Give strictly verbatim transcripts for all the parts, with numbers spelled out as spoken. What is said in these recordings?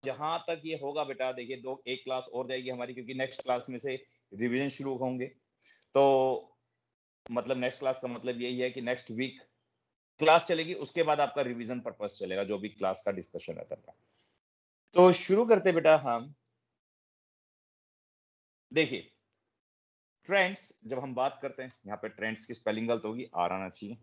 जहां तक ये होगा बेटा, देखिए दो एक क्लास और जाएगी हमारी, क्योंकि नेक्स्ट क्लास में से रिवीजन शुरू होंगे। तो मतलब नेक्स्ट क्लास का मतलब यही है कि नेक्स्ट वीक क्लास चलेगी, उसके बाद आपका रिवीजन पर्पस चलेगा, जो भी क्लास का डिस्कशन रहता है। तो शुरू करते बेटा हम। देखिए ट्रेंड्स, जब हम बात करते हैं, यहाँ पे ट्रेंड्स की स्पेलिंग गलत होगी, आर आना चाहिए।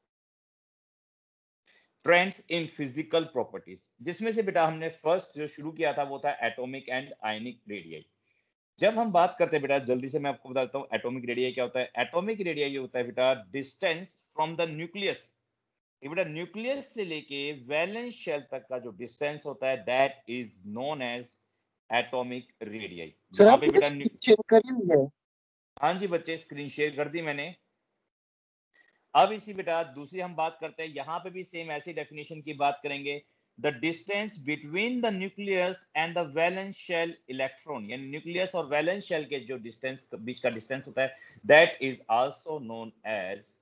ट्रेंड्स इन फिजिकल प्रॉपर्टीज, जिसमें से बेटा हमने फर्स्ट जो शुरू किया था वो था एटॉमिक एंड आयनिक रेडियाई। जब हम बात करते हैं बेटा, जल्दी से मैं आपको बता देता हूँ एटॉमिक रेडियाई क्या होता है। एटॉमिक रेडियाई होता है बेटा डिस्टेंस फ्रॉम द न्यूक्लियस, ये बेटा न्यूक्लियस से लेके वैलेंस शेल तक का जो डिस्टेंस होता है, that is known as atomic radii. Sir यहाँ पे आपने बेटा स्क्रीन शेयर करी हुई है? हाँ जी बच्चे, स्क्रीन शेयर कर दी मैंने। अब इसी बेटा दूसरी हम बात करते हैं, यहां पे भी सेम ऐसी डेफिनेशन की बात करेंगे। The distance between the nucleus and the valence shell electron, यानी न्यूक्लियस और वैलेंस शेल के जो डिस्टेंस बीच का डिस्टेंस होता है, that is also known as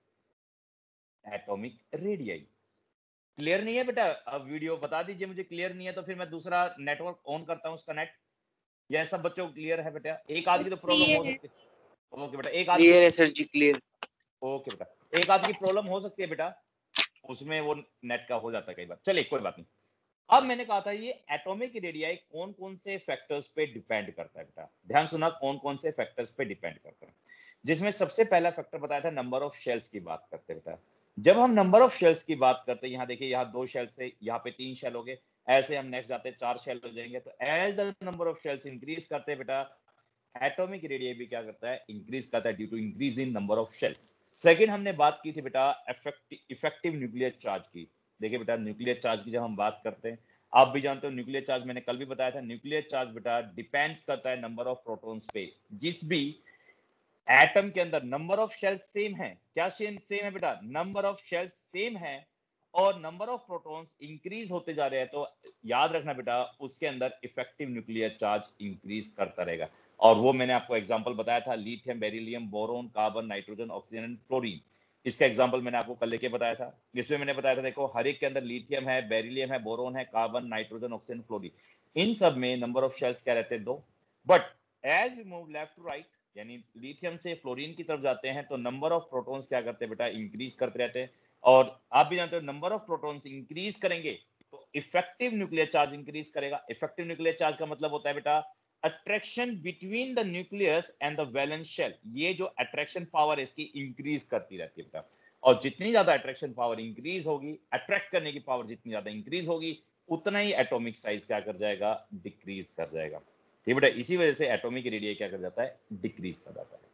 atomic radii. Clear नहीं है बेटा? अब वीडियो बता दीजिए मुझे, क्लियर नहीं है तो फिर मैं दूसरा नेटवर्क ऑन करता हूं, उसका नेट। यह सब बच्चों को क्लियर है बेटा? एक आदमी की तो प्रॉब्लम हो क्लियर है। सकती है। ओके बेटा, एक आदमी क्लियर की, है सर जी, क्लियर। ओके बेटा, एक आदमी की प्रॉब्लम हो सकती है बेटा, उसमें वो नेट का हो जाता है कई बार। चलिए कोई बात नहीं। अब मैंने कहा था ये एटॉमिक रेडियाई कौन कौन से फैक्टर्स पे डिपेंड करता है बेटा, ध्यान सुना, कौन कौन से फैक्टर्स पे डिपेंड करता है। जिसमें सबसे पहला फैक्टर बताया था नंबर ऑफ शेल्स की बात करते बेटा। जब हम नंबर ऑफ शेल्स की बात करते हैं, यहाँ देखिए, यहाँ दो शेल्स थे, यहाँ पे तीन शेल हो गए, ऐसे हम नेक्स्ट जाते चार शेल हो जाएंगे। तो as the number of shells increase करते बेटा, एटॉमिक रेडियाई भी क्या करता है, इंक्रीज करता है due to increase in number of shells. Second हमने बात की थी बेटा इफेक्टिव न्यूक्लियर चार्ज की। देखिए बेटा न्यूक्लियर चार्ज की जब हम बात करते हैं, आप भी जानते हो न्यूक्लियर चार्ज, मैंने कल भी बताया था, न्यूक्लियर चार्ज बेटा डिपेंड्स करता है नंबर ऑफ प्रोटॉन्स पे। जिस भी एटम के अंदर नंबर ऑफ शेल्स सेम है, क्या सेम सेम है बेटा, नंबर ऑफ शेल्स सेम है, और नंबर ऑफ प्रोटॉन्स इंक्रीज होते जा रहे हैं, तो याद रखना बेटा उसके अंदर इफेक्टिव न्यूक्लियर चार्ज इंक्रीज करता रहेगा। और वो मैंने आपको एग्जांपल बताया था, lithium, beryllium, boron, carbon, nitrogen, oxygen and fluorine. इसका एग्जांपल मैंने आपको कल लेके बताया था, जिसमें मैंने बताया था देखो हर एक के अंदर लिथियम है, बेरिलियम है, बोरोन है, कार्बन, नाइट्रोजन, ऑक्सीजन, फ्लोरीन, इन सब में नंबर ऑफ शेल्स क्या रहते हैं, दो। But as we move left to right, यानी लिथियम से फ्लोरीन की तरफ जाते हैं, तो नंबर ऑफ प्रोटॉन्स क्या करते हैं बेटा, इंक्रीज करते रहते हैं। और आप भी जानते हो नंबर ऑफ प्रोटॉन्स इंक्रीज करेंगे तो इफेक्टिव न्यूक्लियर चार्ज इंक्रीज करेगा। इफेक्टिव न्यूक्लियर चार्ज का मतलब होता है बेटा attraction between the nucleus and the valence shell. ये जो अट्रैक्शन पावर है इसकी इंक्रीज करती रहती है बेटा, और जितनी ज्यादा अट्रैक्शन पावर इंक्रीज होगी, अट्रैक्ट करने की पावर जितनी ज्यादा इंक्रीज होगी, उतना ही एटॉमिक साइज क्या कर जाएगा, डिक्रीज कर जाएगा। ठीक बेटा, इसी वजह से एटॉमिक रेडियस क्या कर जाता है, डिक्रीज कर जाता है।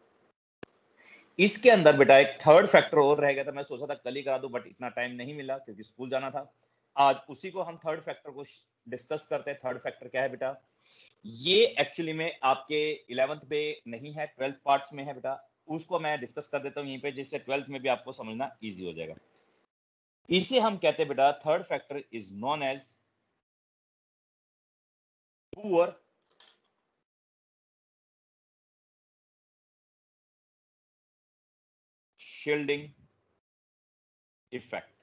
इसके अंदर बेटा एक थर्ड फैक्टर और रह गया था, मैं सोचा था कल ही करा दूं, बट इतना टाइम नहीं मिला क्योंकि स्कूल जाना था। आज उसी को हम थर्ड फैक्टर को डिस्कस करते हैं। थर्ड फैक्टर क्या है बेटा, ये एक्चुअली में आपके इलेवेंथ पे नहीं है, ट्वेल्थ पार्ट्स में है बेटा, उसको मैं डिस्कस कर देता हूं यहीं पे, जिससे ट्वेल्थ में भी आपको समझना इजी हो जाएगा। इसे हम कहते हैं बेटा, third factor is known as poor shielding effect,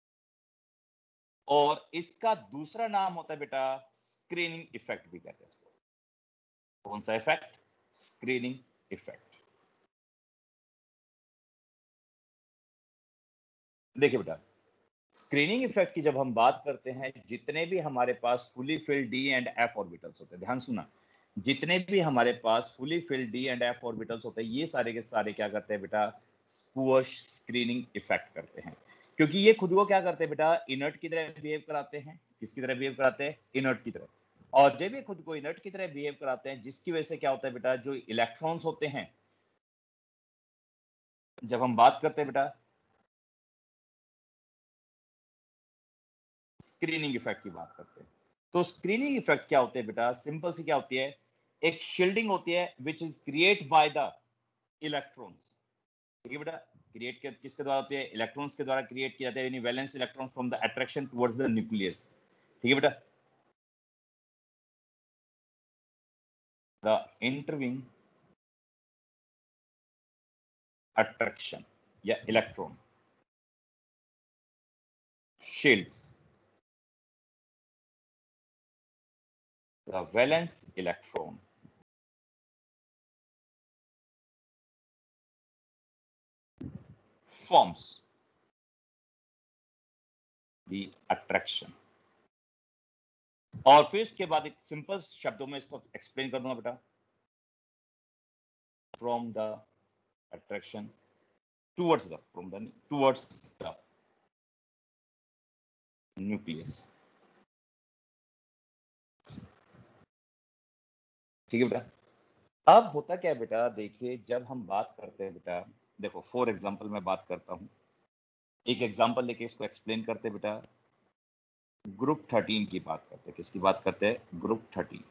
और इसका दूसरा नाम होता है बेटा स्क्रीनिंग इफेक्ट भी कहते हैं इसको। कौन सा इफेक्ट, स्क्रीनिंग इफेक्ट। देखिए बेटा स्क्रीनिंग इफेक्ट की जब हम बात करते हैं, जितने भी हमारे पास fully filled d and f orbitals होते हैं, ध्यान सुना, जितने भी हमारे पास fully filled d and f orbitals होते हैं, ये सारे के सारे क्या करते हैं बेटा, पुअर स्क्रीनिंग इफेक्ट करते हैं। क्योंकि ये खुद को क्या करते हैं बेटा, इनर्ट की तरह बिहेव कराते हैं। किसकी तरह बिहेव कराते हैं, इनर्ट की तरह। और जब ये खुद को इनर्ट की तरह बिहेव कराते हैं, जिसकी वजह से क्या होता है बेटा, जो इलेक्ट्रॉन्स होते हैं, जब हम बात करते हैं बेटा स्क्रीनिंग इफेक्ट की बात करते हैं, तो स्क्रीनिंग इफेक्ट क्या होते हैं बेटा, सिंपल सी क्या होती है, एक शील्डिंग होती है which is create by the electrons. ठीक है बेटा, क्रिएट किसके द्वारा होती है, इलेक्ट्रॉन्स के द्वारा क्रिएट किया जाता है, यानी valence electron from the attraction towards the nucleus. ठीक है बेटा, द इंटरविंग अट्रैक्शन या electron shields the valence electron forms the attraction। और फिर इसके बाद एक सिंपल शब्दों में इसको एक्सप्लेन कर दूंगा बेटा, from the attraction towards the from the towards the nucleus. ठीक है बेटा। अब होता क्या है बेटा, देखिए जब हम बात करते हैं बेटा, देखो फॉर एग्जांपल मैं बात करता हूं, एक एग्जांपल लेके इसको एक्सप्लेन करते हैं बेटा। ग्रुप थर्टीन की बात करते हैं, किसकी बात करते हैं, ग्रुप थर्टीन।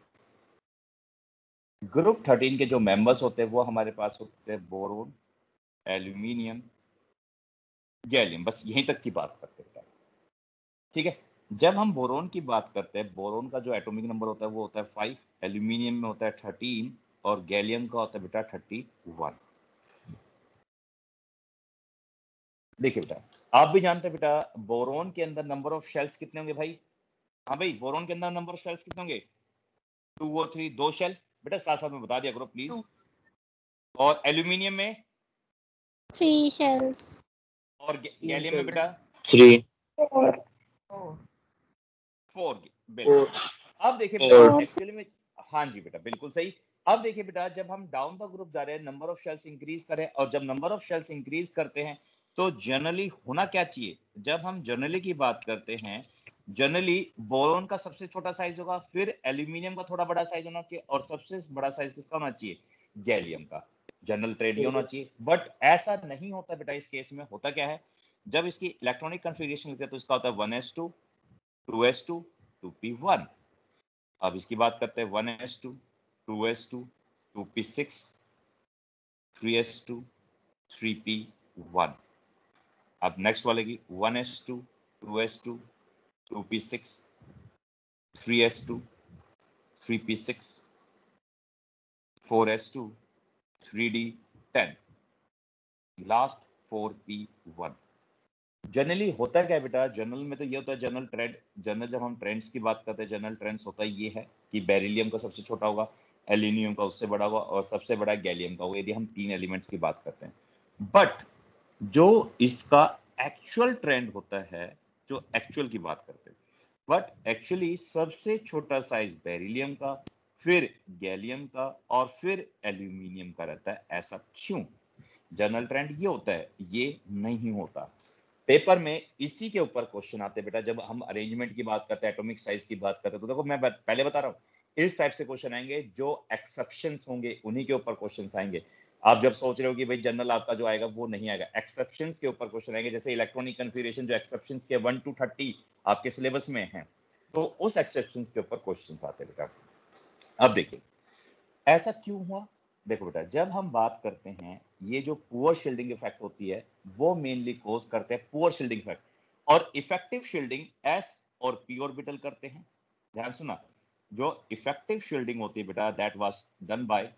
ग्रुप थर्टीन के जो मेंबर्स होते हैं वो हमारे पास होते हैं बोरोन, एल्यूमिनियम, गैलियम, बस यहीं तक की बात करते हैं। ठीक है, जब हम बोरोन की बात करते हैं, बोरोन का जो एटॉमिक नंबर होता है वो होता है फाइव, एल्यूमिनियम में होता है थर्टीन और गैलियम का होता है बेटा थर्टी वन। देखिए बेटा, आप भी जानते हैं बेटा बोरोन के अंदर नंबर ऑफ शेल्स कितने होंगे भाई? हाँ भाई, बोरोन के अंदर नंबर ऑफ शेल्स कितने होंगे? टू और थ्री, दो शेल बेटा, साथ साथ में बता दिया करो प्लीज। और एल्यूमिनियम में थ्री शेल्स और गैलियम में बेटा थ्री फोर फोर। बिल्कुल। अब देखिए बेटा एक्चुअली में, हाँ जी बेटा बिल्कुल सही। अब देखिए बेटा, जब हम डाउन द ग्रुप जा रहे हैं, नंबर ऑफ शेल्स इंक्रीज करें, और जब नंबर ऑफ शेल्स इंक्रीज करते हैं तो जनरली होना क्या चाहिए, जब हम जनरली की बात करते हैं, जनरली बोरोन का सबसे छोटा साइज होगा, फिर एल्यूमिनियम का थोड़ा बड़ा साइज होना चाहिए, और सबसे बड़ा साइज किसका होना चाहिए, गैलियम का। जनरल ट्रेंड ये होना चाहिए, बट ऐसा नहीं होता बेटा। इस केस में होता क्या है, जब इसकी इलेक्ट्रॉनिक कन्फिगरेशन लिखते हैं तो इसका होता है one s two, two s two, two p one. अब इसकी बात करते हैं one s two, two s two, two p six, three s two, three p one. अब नेक्स्ट वाले की one s two, two s two, two p six, three s two, three p six, four s two, three d ten, last four p one. Generally होता क्या है बेटा, general में तो ये होता है जनरल ट्रेंड, जनरल जब हम ट्रेंड्स की बात करते हैं, जनरल ट्रेंड्स होता ये है कि बेरिलियम का सबसे छोटा होगा, एल्यूमिनियम का उससे बड़ा होगा, और सबसे बड़ा गैलियम का होगा, यदि हम तीन एलिमेंट्स की बात करते हैं। बट जो इसका एक्चुअल ट्रेंड होता है, जो एक्चुअल की बात करते हैं, बट एक्चुअली सबसे छोटा साइज बेरिलियम का, फिर गैलियम का, और फिर एल्यूमिनियम का रहता है। ऐसा क्यों? जनरल ट्रेंड ये होता है, ये नहीं होता। पेपर में इसी के ऊपर क्वेश्चन आते हैं बेटा, जब हम अरेंजमेंट की बात करते हैं, एटॉमिक साइज की बात करते हैं, तो देखो मैं पहले बता रहा हूँ, इस टाइप से क्वेश्चन आएंगे, जो एक्सेप्शंस होंगे उन्हीं के ऊपर क्वेश्चंस आएंगे। आप जब सोच रहे हो कि भाई जनरल आपका जो आएगा वो नहीं आएगा, एक्सेप्शंस के ऊपर क्वेश्चन आएंगे, जैसे इलेक्ट्रॉनिक कन्फिगरेशन जो एक्सेप्शंस के वन टू थर्टी आपके सिलेबस में है, तो उस एक्सेप्शंस के ऊपर क्वेश्चंस आते हैं बेटा। अब देखिए ऐसा क्यों हुआ। देखो बेटा, जब हम बात करते हैं, ये जो पुअर शील्डिंग इफेक्ट होती है वो मेनली कोज करते हैं पुअर शील्डिंग इफेक्ट, और इफेक्टिव शील्डिंग एस और पी ऑर्बिटल करते हैं। ध्यान सुना, जो इफेक्टिव शील्डिंग होती है बेटा, that was done by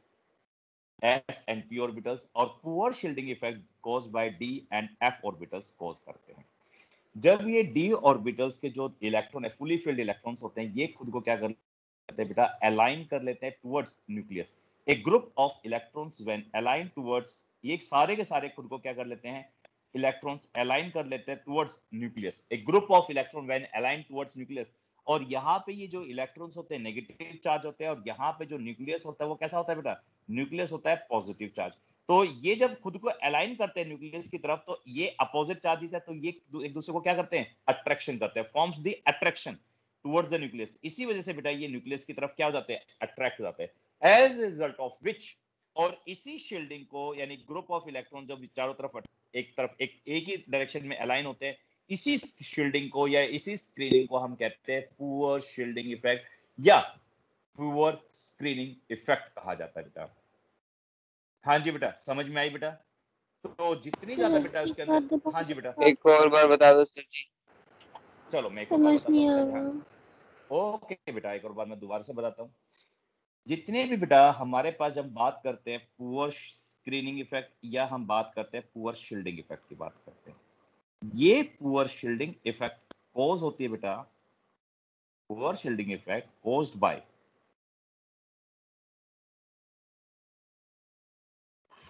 s and p orbitals, और poor shielding effect cause by d and f orbitals cause करते हैं। जब ये डी ऑर्बिटल्स के जो इलेक्ट्रॉन है, फुली फिल्ड इलेक्ट्रॉन्स होते हैं, ये खुद को क्या कर लेते हैं बेटा, अलाइन कर लेते हैं towards nucleus. A group of electrons when align towards, ये सारे के सारे खुद को क्या कर लेते हैं, इलेक्ट्रॉन्स अलाइन कर लेते हैं towards nucleus. A group of electron when align towards nucleus, और यहाँ पे ये जो इलेक्ट्रॉन्स होते हैं नेगेटिव चार्ज होते हैं, और यहाँ पे जो न्यूक्लियस होता है वो कैसा होता है बेटा, न्यूक्लियस होता है पॉजिटिव चार्ज। तो ये जब खुद को अलाइन करते हैं न्यूक्लियस की तरफ, तो ये अपोजिट चार्जेस है, तो ये एक दूसरे को क्या करते हैं, अट्रैक्शन करते हैं, forms the attraction towards the nucleus. इसी वजह से बेटा ये न्यूक्लियस की तरफ क्या हो जाते हैं, अट्रैक्ट हो जाते हैं, एज रिजल्ट ऑफ विच, और इसी शील्डिंग को, यानी ग्रुप ऑफ इलेक्ट्रॉन जब चारों तरफ एक तरफ एक एक ही डायरेक्शन में अलाइन होते हैं, इसी शील्डिंग को या इसी स्क्रीनिंग को हम कहते हैं पुअर शील्डिंग इफेक्ट या पुअर स्क्रीनिंग इफेक्ट कहा जाता है बेटा। हाँ जी बेटा, समझ में आई बेटा? तो जितनी ज्यादा बेटा उसके अंदर, हाँ जी बेटा, एक और बार बता दो सर जी। चलो मैं एक और बार बताता हूँ बेटा। ओके बेटा, एक और बार मैं दोबारा से बताता हूँ। जितने भी बेटा हमारे पास जब बात करते हैं पुअर स्क्रीनिंग इफेक्ट, या हम बात करते हैं पुअर शील्डिंग इफेक्ट की बात करते हैं, ये पुअर शील्डिंग इफेक्ट कोज होती है बेटा, poor shielding effect caused by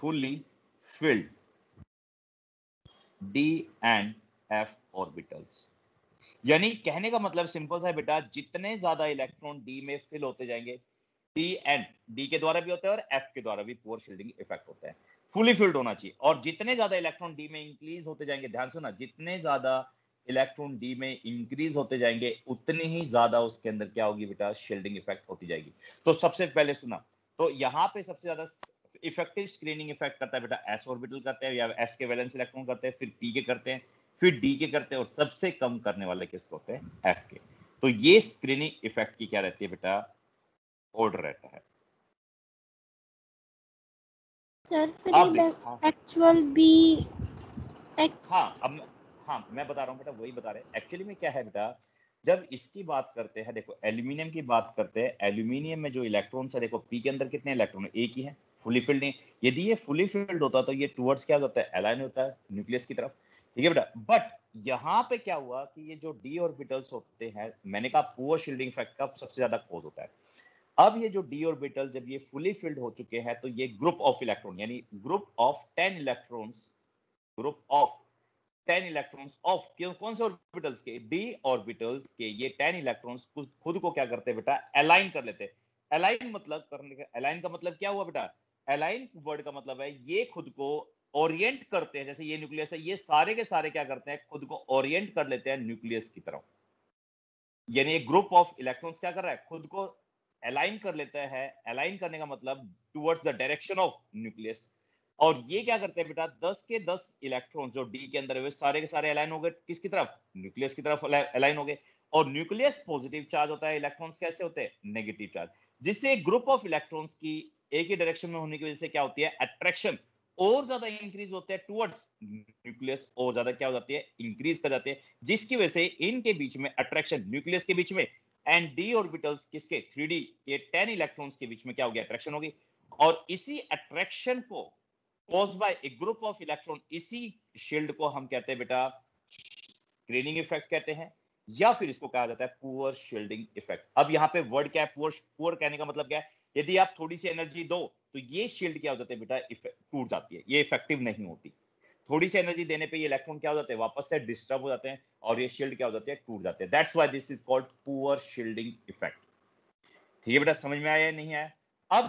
fully filled d and f orbitals। यानी कहने का मतलब सिंपल सा है बेटा, जितने ज्यादा इलेक्ट्रॉन डी में फिल होते जाएंगे, डी एंड डी के द्वारा भी होता है और एफ के द्वारा भी पुअर शील्डिंग इफेक्ट होता है, फुली फिल्ड होना चाहिए। और जितने ज्यादा इलेक्ट्रॉन डी में इंक्रीज होते जाएंगे, ध्यान सुना, जितने ज्यादा इलेक्ट्रॉन डी में इंक्रीज होते जाएंगे उतनी ही ज्यादा उसके अंदर क्या होगी बेटा, शील्डिंग इफेक्ट होती जाएगी। तो सबसे पहले सुना, तो यहाँ पे सबसे ज्यादा इफेक्टिव स्क्रीनिंग इफेक्ट करता है बेटा एस ऑर्बिटल करते हैं या एस के वैलेंस इलेक्ट्रॉन करते हैं, फिर पी के करते हैं, फिर डी के करते हैं, और सबसे कम करने वाले किसके होते हैं, एफ के। तो ये स्क्रीनिंग इफेक्ट की क्या रहती है बेटा, ऑर्डर रहता है। सर फिर अब ये देखो, हाँ एक्चुअल बी एक हाँ अब मैं- हाँ मैं बता रहा हूँ बेटा, वही बता रहे हैं। एक्चुअली में क्या है बेटा, जब इसकी बात करते हैं, देखो एल्यूमिनियम की बात करते हैं, एल्यूमिनियम में जो इलेक्ट्रॉन्स है, देखो पी के अंदर कितने इलेक्ट्रॉन है, एक ही है, फुली फिल्ड नहीं। यदि ये फुली फिल्ड होता तो ये टुवर्ड्स क्या होता है, अलाइन होता है न्यूक्लियस की तरफ, ठीक है बेटा। बट यहाँ पे क्या हुआ कि ये जो डी ऑर्बिटल्स होते हैं, मैंने कहा पुअर शील्डिंग इफेक्ट का सबसे ज्यादा कॉज होता है। अब ये जो डी ऑर्बिटल जब ये फुली फिल्ड हो चुके हैं, तो ये ग्रुप ऑफ इलेक्ट्रॉन, यानी group of ten electrons, group of ten electrons of क्यों, कौन से ऑर्बिटल्स के, डी ऑर्बिटल्स के, ये टेन इलेक्ट्रॉन्स खुद को क्या करते हैं बेटा, अलाइन कर लेते हैं। अलाइन मतलब करने का, अलाइन का मतलब क्या हुआ बेटा, अलाइन वर्ड का मतलब है ये खुद को ओरिएंट करते हैं। जैसे ये न्यूक्लियस है, ये सारे के सारे क्या करते हैं, खुद को ओरिएंट कर लेते हैं न्यूक्लियस की तरफ। यानी एक ग्रुप ऑफ इलेक्ट्रॉन्स क्या कर रहा है, खुद को अलाइन कर लेता है। अलाइन करने का मतलब towards the direction of nucleus. और ये क्या करते हैं बेटा, दस के दस इलेक्ट्रॉन जो डी के अंदर है, सारे के सारे अलाइन हो गए किसकी तरफ, न्यूक्लियस की तरफ अलाइन हो गए। और न्यूक्लियस पॉजिटिव चार्ज होता है, इलेक्ट्रॉन्स कैसे होते हैं, नेगेटिव चार्ज। जिससे ग्रुप ऑफ इलेक्ट्रॉन्स की एक ही डायरेक्शन में होने की वजह से क्या होती है, अट्रैक्शन और ज्यादा इंक्रीज होते हैं टुवर्ड्स न्यूक्लियस, और ज्यादा क्या हो जाती है, इंक्रीज कर जाती है। जिसकी वजह से इनके बीच में अट्रैक्शन, न्यूक्लियस के बीच में एंड डी ऑर्बिटल्स किसके, थ्री डी ये टेन इलेक्ट्रॉन्स के बीच में क्या हो गया, अट्रैक्शन होगी। और इसी अट्रैक्शन को caused by a group of electron, इसी शील्ड को हम कहते हैं बेटा स्क्रीनिंग इफेक्ट कहते हैं, या फिर इसको कहा जाता है पुअर शील्डिंग इफेक्ट। अब यहाँ पे वर्ड क्या है, पुअर, पुअर कहने का मतलब क्या है, यदि आप थोड़ी सी एनर्जी दो तो ये शील्ड क्या हो जाती है बेटा, टूट जाती है, ये इफेक्टिव नहीं होती। थोड़ी सी एनर्जी देने पे ये इलेक्ट्रॉन क्या हो जाते हैं, वापस से डिस्टर्ब हो जाते हैं, और ये शील्ड क्या हो जाती है, टूट जाते हैं। That's why this is called poor shielding effect. ठीक है बेटा, समझ में आया या नहीं आया? अब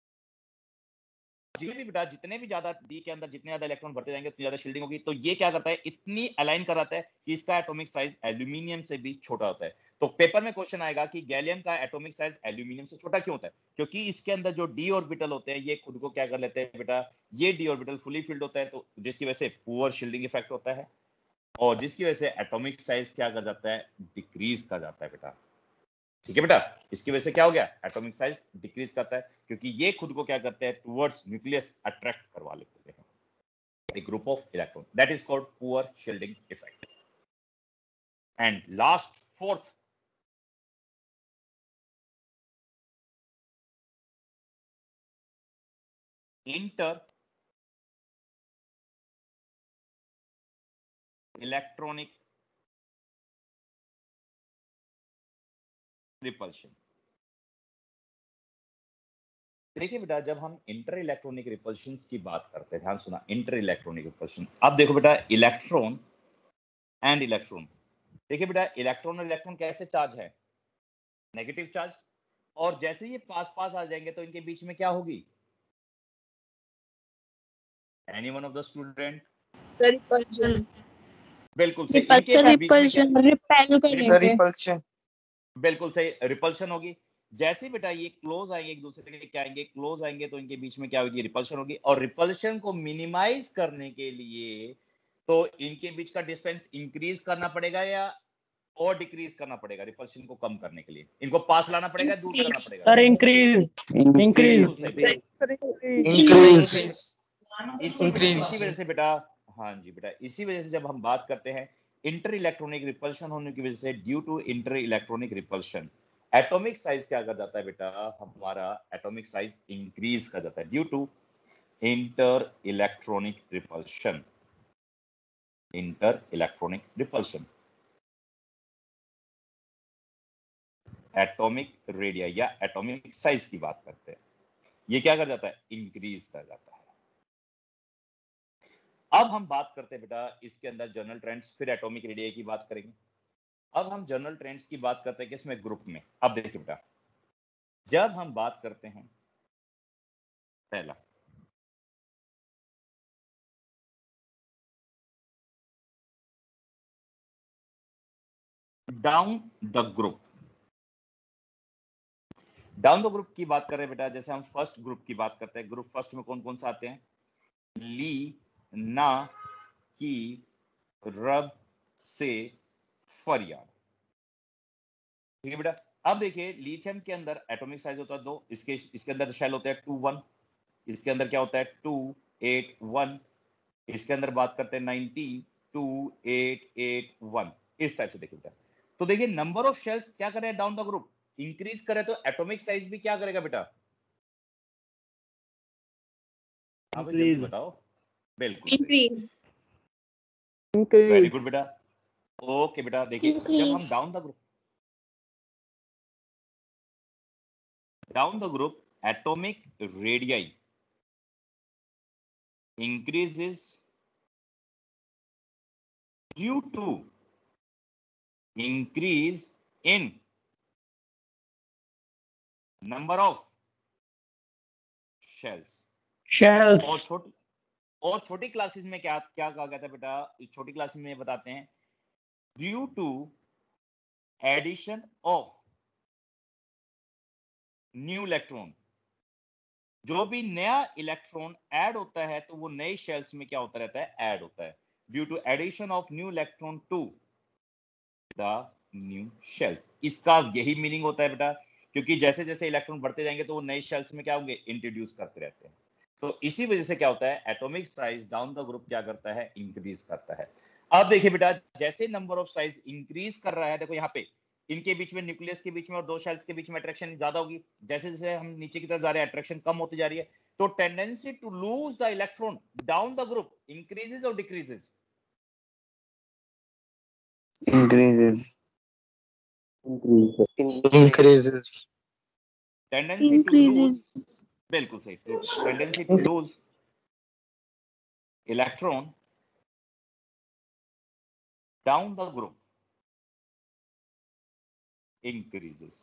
जितने भी बेटा, जितने भी ज्यादा डी के अंदर जितने ज्यादा इलेक्ट्रॉन भरते जाएंगे उतनी ज्यादा शील्डिंग होगी। तो ये क्या करता है, इतनी अलाइन कराता है कि इसका एटॉमिक साइज एल्यूमिनियम से भी छोटा होता है। तो पेपर में क्वेश्चन आएगा कि गैलियम का एटॉमिक साइज एल्यूमिनियम से छोटा क्यों होता है, क्योंकि इसके अंदर जो डी ऑर्बिटल होते हैं ये खुद को क्या कर लेते हैं बेटा, ये डी ऑर्बिटल फुली फिल्ड होता है, तो जिसकी वजह से पुअर शील्डिंग इफेक्ट होता है, और जिसकी वजह से एटॉमिक साइज क्या कर जाता है, डिक्रीज कर जाता है बेटा। ठीक है बेटा, इसकी वजह से क्या हो गया, एटॉमिक साइज डिक्रीज करता है, क्योंकि ये खुद को क्या करते हैं, टुवर्ड्स न्यूक्लियस अट्रैक्ट करवा लेते हैं a group of electron, that is called poor shielding effect. And last, fourth, inter electronic repulsion। देखिए बेटा, जब हम इंटर इलेक्ट्रॉनिक रिपल्शन की बात करते हैं, ध्यान सुना, इंटर इलेक्ट्रॉनिक रिपल्शन। अब देखो बेटा, इलेक्ट्रॉन एंड इलेक्ट्रॉन, देखिए बेटा, इलेक्ट्रॉन और इलेक्ट्रॉन कैसे चार्ज है, नेगेटिव चार्ज। और जैसे ये पास पास आ जाएंगे तो इनके बीच में क्या होगी, any one of the student, repulsion, बिल्कुल सही, इनके रिपल्शन बीच में क्या, रिपल्शन रिपेल करेंगे। रिपल्शन, बिल्कुल सही, रिपल्शन होगी। जैसे बेटा ये क्लोज आएंगे एक दूसरे के, क्या आएंगे, क्लोज आएंगे, तो इनके बीच में क्या होगी, रिपल्शन होगी। और रिपल्शन को मिनिमाइज करने के लिए तो इनके बीच का डिस्टेंस इंक्रीज करना पड़ेगा या और डिक्रीज करना पड़ेगा, रिपल्शन को कम करने के लिए इनको पास लाना पड़ेगा, दूर करना पड़ेगा, सर इंक्रीज इंक्रीज बिल्कुल सही बेटा। इंक्रीज, इसी इंक्रीज, इसी वजह से बेटा, हाँ जी बेटा, इसी वजह से जब हम बात करते हैं इंटर इलेक्ट्रॉनिक रिपल्शन होने की वजह से, due to inter electronic repulsion, atomic size क्या कर जाता है बेटा, हमारा एटॉमिक साइज इंक्रीज कर जाता है due to inter electronic repulsion. Inter electronic repulsion, atomic radii या एटॉमिक साइज की बात करते हैं, ये क्या कर जाता है, इंक्रीज कर जाता है। अब हम बात करते हैं बेटा इसके अंदर जनरल ट्रेंड्स, फिर एटॉमिक रेडियाई की बात करेंगे। अब हम जनरल ट्रेंड्स की बात करते हैं किसमें, ग्रुप में। अब देखिए बेटा, जब हम बात करते हैं पहला down the group, down the group की बात करें बेटा, जैसे हम फर्स्ट ग्रुप की बात करते हैं, ग्रुप फर्स्ट में कौन कौन से आते हैं, ली, ना, की, रब, से, फरियाद। ठीक है बेटा। अब देखिए लिथियम के अंदर एटॉमिक साइज होता है दो, इसके इसके अंदर शेल होता है टू वन, इसके अंदर क्या होता है टू एट वन, इसके अंदर बात करते हैं ninety two eight eight one, इस टाइप से देखिए बेटा। तो देखिए नंबर ऑफ शेल्स क्या करे डाउन द ग्रुप, इंक्रीज करे तो एटॉमिक साइज भी क्या करेगा बेटा, आप जल्दी बताओ। बिल्कुल इंक्रीज। वेरी गुड बेटा। ओके बेटा, देखिए जब हम down the group down the group atomic radii increases due to increase in number of shells। shells, और छोटी और छोटी क्लासेस में क्या क्या कहा गया था बेटा, इस छोटी क्लासेस में बताते हैं due to addition of new electron, जो भी नया इलेक्ट्रॉन ऐड होता है तो वो नए शेल्स में क्या होता रहता है, ऐड होता है, due to addition of new electron to the new shells. इसका यही मीनिंग होता है बेटा, क्योंकि जैसे जैसे इलेक्ट्रॉन बढ़ते जाएंगे तो वो नए शेल्स में क्या होंगे, इंट्रोड्यूस करते रहते हैं। तो इसी वजह से क्या होता है, atomic size down the group क्या करता है, इंक्रीज करता है। अब देखिए बेटा, जैसे नंबर ऑफ साइज इंक्रीज कर रहा है, देखो यहाँ पे इनके बीच में, न्यूक्लियस के बीच में और दो शेल्स के बीच में अट्रैक्शन ज्यादा होगी, जैसे जैसे हम नीचे की तरफ जा रहे हैं अट्रैक्शन कम होती जा रही है, तो tendency to lose the electron down the group increases और decreases, increases Increases. Tendency to lose, बिल्कुल सही, tendency to lose electron down the group increases.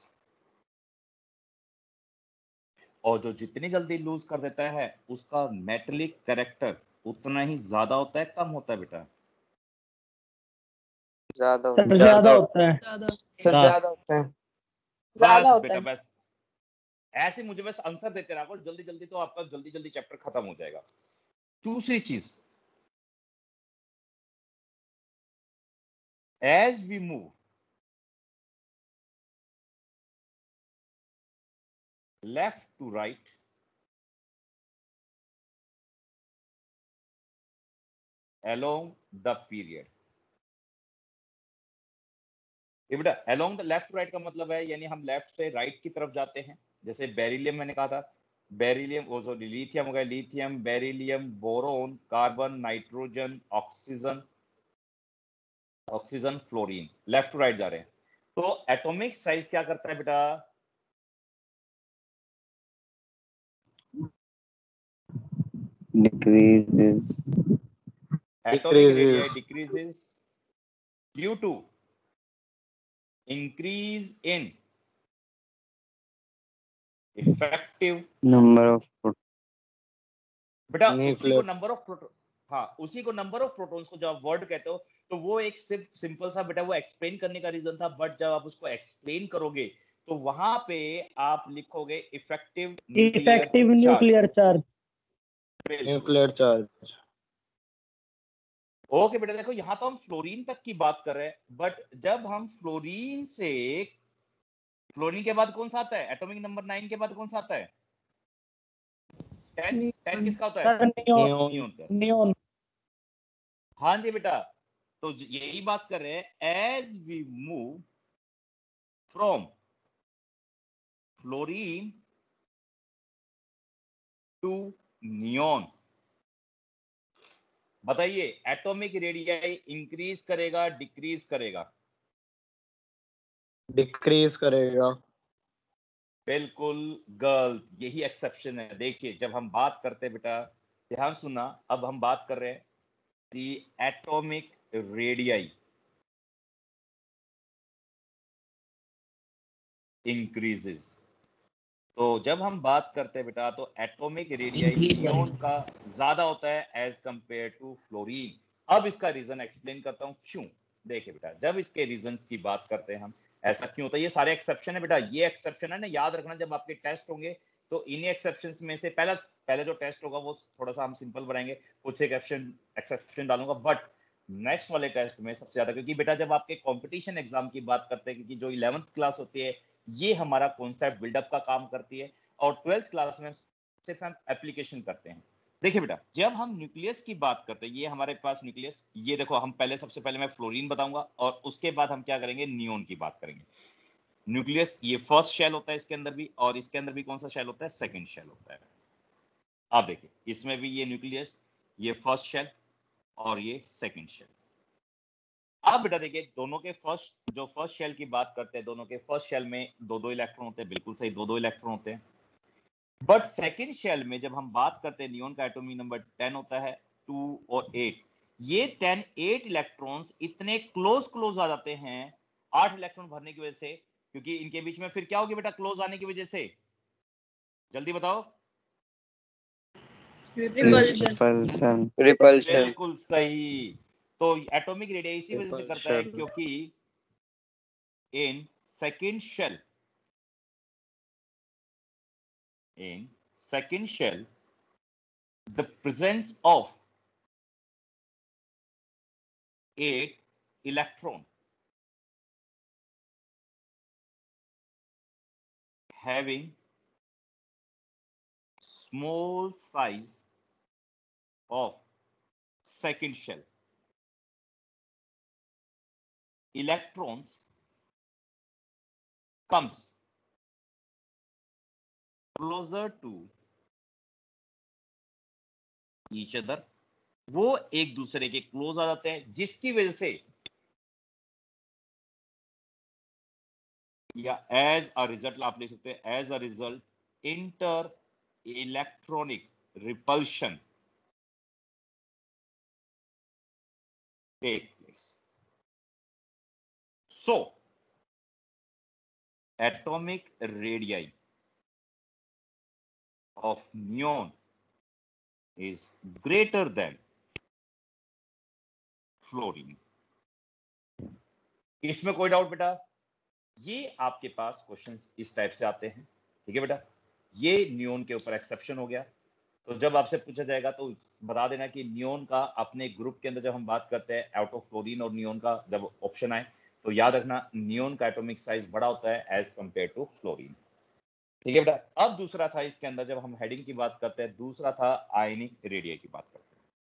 और जो जितनी जल्दी लूज कर देता है उसका मेटेलिक कैरेक्टर उतना ही ज्यादा होता है, कम होता है बेटा, ज्यादा सर होता ज्यादा होता है। सर ज्यादा होता है। ज्यादा बस होता बेटा है। बस ऐसे मुझे बस आंसर देते रहो जल्दी जल्दी, तो आपका जल्दी जल्दी चैप्टर खत्म हो जाएगा। दूसरी चीज, as we move left to right, along the period, ये बेटा along the left to right का मतलब है यानी हम लेफ्ट से राइट right की तरफ जाते हैं। जैसे बेरिलियम मैंने कहा था, बेरिलियम ओ सॉरी लिथियम हो गया, lithium, beryllium, boron, carbon, nitrogen, oxygen, oxygen, fluorine, left to right जा रहे हैं। तो एटॉमिक साइज क्या करता है बेटा, decreases atomic radii decreases due to increase in effective number of बेटा, उसी को नंबर ऑफ प्रोटॉन, हाँ उसी को नंबर ऑफ प्रोटॉन्स को जब आप वर्ड कहते हो तो वो एक सिंपल सा बेटा वो एक्सप्लेन करने का रीजन था, बट जब आप उसको एक्सप्लेन करोगे तो वहां पे आप लिखोगे effective effective nuclear charge, nuclear charge. Okay बेटा, देखो यहाँ तो हम फ्लोरीन तक की बात कर रहे हैं, बट जब हम फ्लोरीन से, फ्लोरीन के बाद कौन सा आता है, एटॉमिक नंबर नाइन के बाद कौन सा आता है, टेन, टेन किसका होता है, नियोन, नियोन का। नियोन। हाँ जी बेटा, तो यही बात कर रहे हैं, as we move from fluorine to neon, बताइए एटॉमिक रेडियाई इंक्रीज करेगा डिक्रीज करेगा, डिक्रीज करेगा। बिल्कुल गलत, यही एक्सेप्शन है। देखिए जब हम बात करते हैं बेटा, ध्यान सुनना, अब हम बात कर रहे हैं the atomic radii increases. तो जब हम बात करते हैं बेटा तो एटॉमिक रेडियाई नियॉन का ज्यादा होता है एज कंपेयर टू फ्लोरीन. अब इसका रीजन एक्सप्लेन करता हूं क्यों. देखिए बेटा, जब इसके रीजंस की बात करते हैं हम, ऐसा क्यों होता है, ये सारे एक्सेप्शन है बेटा, ये एक्सेप्शन है ना, याद रखना जब आपके टेस्ट होंगे तो इन्हीं एक्सेप्शंस में से पहला पहले जो टेस्ट होगा वो थोड़ा सा हम सिंपल बनाएंगे, कुछ एक एक्सेप्शन डालूंगा, बट नेक्स्ट वाले टेस्ट में सबसे ज्यादा, क्योंकि बेटा जब आपके कंपटीशन एग्जाम की बात करते हैं, क्योंकि जो इलेवेंथ क्लास होती है ये हमारा कॉन्सेप्ट बिल्डअप का काम करती है और ट्वेल्थ क्लास में सिर्फ हम एप्लीकेशन करते हैं. देखिए बेटा, जब हम न्यूक्लियस की बात करते हैं, ये हमारे पास न्यूक्लियस, ये देखो हम पहले सबसे पहले मैं फ्लोरीन बताऊंगा और उसके बाद हम क्या करेंगे, नियोन की बात करेंगे. न्यूक्लियस ये फर्स्ट शेल होता है इसके अंदर भी, और इसके अंदर भी कौन सा शेल होता है, सेकंड शेल होता है. आप देखिए इसमें भी ये न्यूक्लियस, ये फर्स्ट शेल और ये सेकंड शेल. अब बेटा देखिए, दोनों के फर्स्ट जो फर्स्ट शेल की बात करते हैं, दोनों के फर्स्ट शेल में दो दो इलेक्ट्रॉन होते हैं, बिल्कुल सही, दो दो इलेक्ट्रॉन होते हैं. बट सेकंड शेल में जब हम बात करते हैं, नियोन का एटॉमिक नंबर टेन होता है, टू और एट. ये टेन एट इलेक्ट्रॉन्स इतने क्लोज क्लोज आ जाते हैं आठ इलेक्ट्रॉन भरने की वजह से, क्योंकि इनके बीच में फिर क्या होगी बेटा क्लोज आने की वजह से, जल्दी बताओ. Repulsion. Repulsion. बिल्कुल सही. तो एटॉमिक रेडियस इसी वजह से करता है Repulsion. क्योंकि in second shell in second shell the presence of eight electron having small size of second shell, electrons comes closer to each other. वो एक दूसरे के क्लोज आ जाते हैं, जिसकी वजह से या एज अ रिजल्ट आप लिख सकते हैं, as a result inter electronic repulsion take place. So atomic radii of neon is greater than fluorine. इसमें कोई डाउट बेटा? ये आपके पास क्वेश्चंस इस टाइप से आते हैं, ठीक है बेटा. ये नियोन के ऊपर एक्सेप्शन हो गया. तो जब आपसे पूछा जाएगा तो बता देना कि नियोन का अपने ग्रुप के अंदर जब हम बात करते हैं आउट ऑफ फ्लोरीन और नियोन का जब ऑप्शन आए तो याद रखना नियोन का एटॉमिक साइज बड़ा होता है एज कंपेयर टू फ्लोरीन, ठीक है बेटा. अब दूसरा था इसके अंदर जब हम हेडिंग की बात करते हैं, दूसरा था आयनिक रेडियाई की बात करते हैं.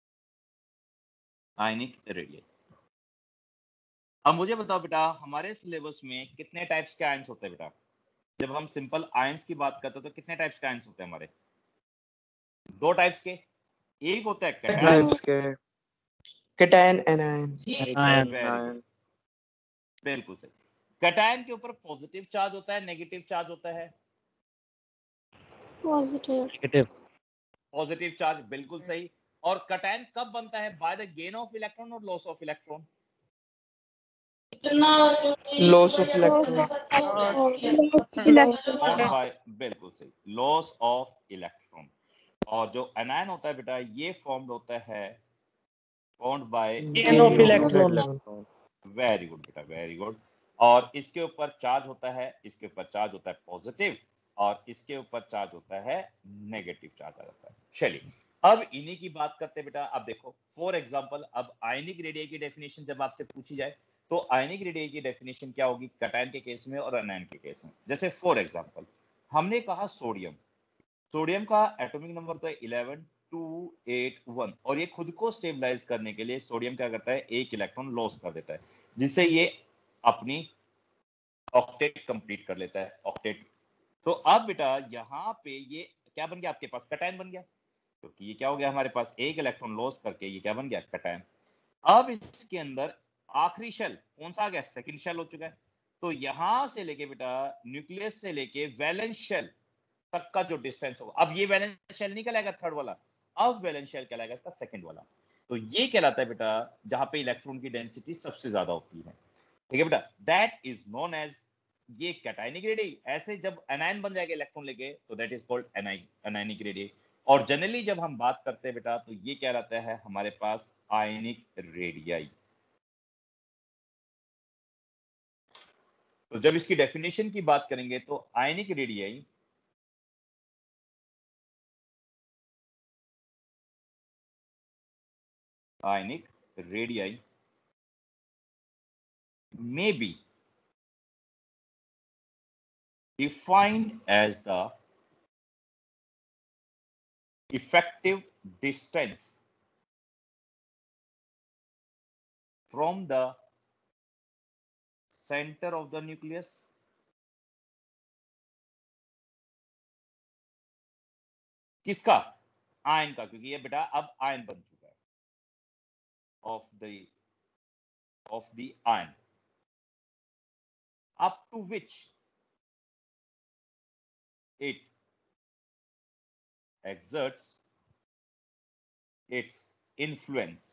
Ionic radii. अब मुझे बताओ बेटा, हमारे सिलेबस में कितने टाइप्स के आयंस होते हैं बेटा? जब हम सिंपल आयंस की बात करते हैं तो कितने टाइप्स के आयंस होते हैं हमारे? दो टाइप्स के. एक होता है कैटायन, Cation anion. Iron. बिल्कुल सही. कैटायन के ऊपर पॉजिटिव चार्ज होता है, नेगेटिव चार्ज होता है? पॉजिटिव. Negative. पॉजिटिव चार्ज, बिल्कुल सही. और कैटायन कब बनता है? By the gain of electron और loss of electron? Loss of electrons. Formed by, बिल्कुल सही, लॉस ऑफ इलेक्ट्रॉन. और जो एनायन होता है बेटा ये फॉर्म्ड होता है formed by Gain of electron. Very good बेटा, वेरी गुड. और इसके ऊपर चार्ज होता है, इसके ऊपर चार्ज होता है पॉजिटिव और इसके ऊपर चार्ज होता है नेगेटिव चार्ज आ जाता है. चलिए अब इन्हीं की बात करते हैं बेटा. अब देखो फॉर एग्जांपल, अब आयनिक रेडियाई की डेफिनेशन जब आपसे पूछी जाए तो आयनिक रेडियाई की डेफिनेशन क्या होगी कैटायन के केस में और एनायन के केस में. जैसे फॉर एग्जांपल हमने कहा सोडियम, सोडियम का एटॉमिक नंबर तो है इलेवन टू एट वन और ये खुद को स्टेबलाइज करने के लिए सोडियम क्या करता है, एक इलेक्ट्रॉन लॉस कर देता है जिससे ये अपनी ऑक्टेट कंप्लीट कर लेता है, ऑक्टेट. तो अब बेटा यहाँ पे ये क्या बन गया आपके पास, कैटायन बन गया. क्योंकि तो ये क्या हो गया हमारे पास, एक इलेक्ट्रॉन लॉस करके ये क्या बन गया, कैटायन. अब इसके अंदर आखिरी शेल कौन सा आ गया, सेकंड शेल हो चुका है. तो यहां से लेके बेटा न्यूक्लियस से लेके वैलेंस शेल तक का जो डिस्टेंस होगा, अब ये वैलेंस शेल नहीं कहलाएगा थर्ड वाला, अब वैलेंस शेल कहलाएगा इसका सेकंड वाला. तो ये कहलाता है बेटा जहां पे इलेक्ट्रॉन की डेंसिटी सबसे ज्यादा होती है, ठीक है बेटा, दैट इज नोन एज, ये कैटायनिक रेडियई। ऐसे जब एनायन बन जाएगा इलेक्ट्रॉन लेके तो that is called anionic radii. और जनरली जब हम बात करते हैं बेटा तो ये कहलाता है हमारे पास आयनिक रेडियई। तो जब इसकी डेफिनेशन की बात करेंगे तो ionic radii ionic radii may be defined as the effective distance from the center of the nucleus किसका? आयन का, क्योंकि ये बेटा अब आयन बन चुका है, of the of the ion up to which it exerts its influence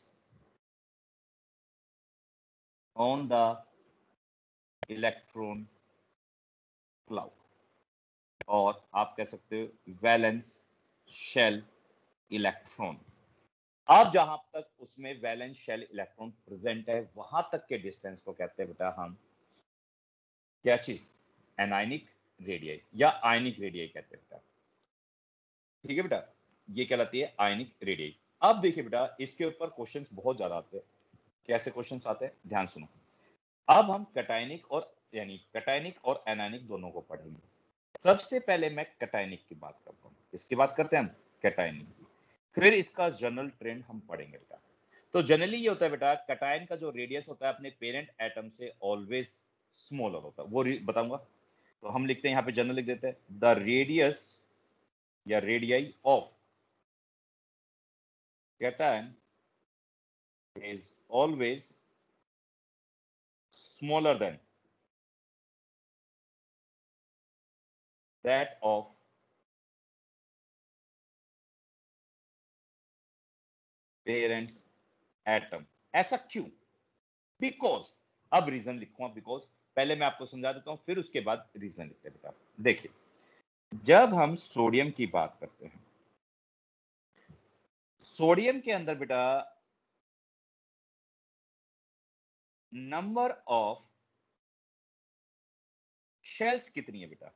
on the electron cloud, और आप कह सकते हो वैलेंस शेल इलेक्ट्रॉन। अब जहां तक उसमें वैलेंस शेल इलेक्ट्रॉन प्रेजेंट है वहां तक के डिस्टेंस को कहते हैं बेटा हम क्या चीज? एनायनिक रेडियई या आयनिक रेडियई कहते हैं बेटा, ठीक है बेटा, ये कहलाती है आयनिक रेडियई। अब देखिए बेटा इसके ऊपर क्वेश्चंस बहुत ज्यादा आते हैं। कैसे क्वेश्चंस आते हैं ध्यान सुनो। अब हम कैटायनिक और यानी कैटायनिक और एनायनिक दोनों को पढ़ेंगे। सबसे पहले मैं कैटायनिक की बात करता हूँ। इसकी बात करते हैं हम कैटायनिक की, फिर इसका जनरल ट्रेंड हम पढ़ेंगे बेटा। तो जनरली ये होता है बेटा कैटायन का जो रेडियस होता है अपने पेरेंट एटम से ऑलवेज स्मॉलर होता है, वो बताऊंगा। तो हम लिखते हैं यहाँ पे जनरल लिख देते हैं, द रेडियस या radii of cation is always smaller than that of parents atom. ऐसा क्यों? बिकॉज, अब रीजन लिखूंगा बिकॉज, पहले मैं आपको समझा देता हूं फिर उसके बाद रीजन लिखते हैं बेटा। देखिए जब हम सोडियम की बात करते हैं, सोडियम के अंदर बेटा नंबर ऑफ शेल्स कितनी है बेटा?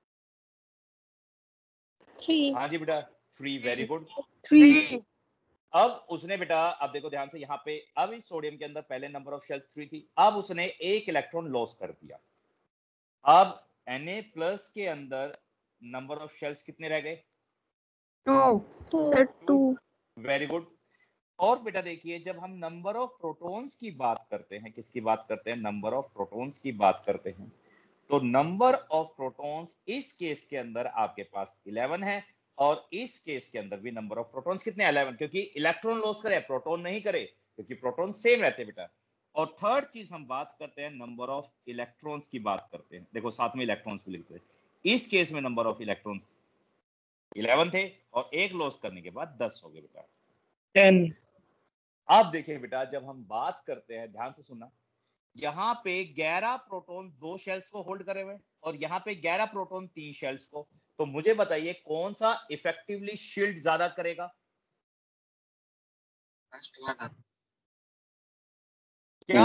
थ्री। हाँ जी बेटा, थ्री, वेरी गुड। थ्री। अब उसने बेटा, अब देखो ध्यान से यहाँ पे, अब इस सोडियम के अंदर पहले नंबर ऑफ शेल्स थ्री थी, अब उसने एक इलेक्ट्रॉन लॉस कर दिया। अब Na प्लस के अंदर नंबर ऑफ शेल्स कितने रह गए? टू। टू। Very good. और बेटा देखिए जब हम नंबर ऑफ प्रोटॉन्स की बात करते हैं, किसकी बात करते हैं? नंबर ऑफ प्रोटॉन्स की बात करते हैं, तो नंबर ऑफ प्रोटॉन्स इस केस के अंदर आपके पास इलेवन है, और इस केस के अंदर भी नंबर ऑफ प्रोटॉन्स कितने? इलेवन, क्योंकि इलेक्ट्रॉन लॉस करे प्रोटॉन नहीं करे, क्योंकि प्रोटॉन सेम रहते बेटा। और थर्ड चीज हम बात करते हैं नंबर ऑफ इलेक्ट्रॉन्स की बात करते हैं। देखो साथ में इलेक्ट्रॉन्स भी लिखते हैं, इस केस में नंबर ऑफ इलेक्ट्रॉन्स इलेवन थे और एक लॉस करने के बाद दस हो गए बेटा, टेन। अब देखिए बेटा जब हम बात करते हैं, ध्यान से सुनना, यहाँ पे ग्यारह प्रोटॉन दो शेल्स को होल्ड करे हुए और यहाँ पे ग्यारह प्रोटॉन तीन शेल्स को, तो मुझे बताइए कौन सा इफेक्टिवली शील्ड ज्यादा करेगा? क्या?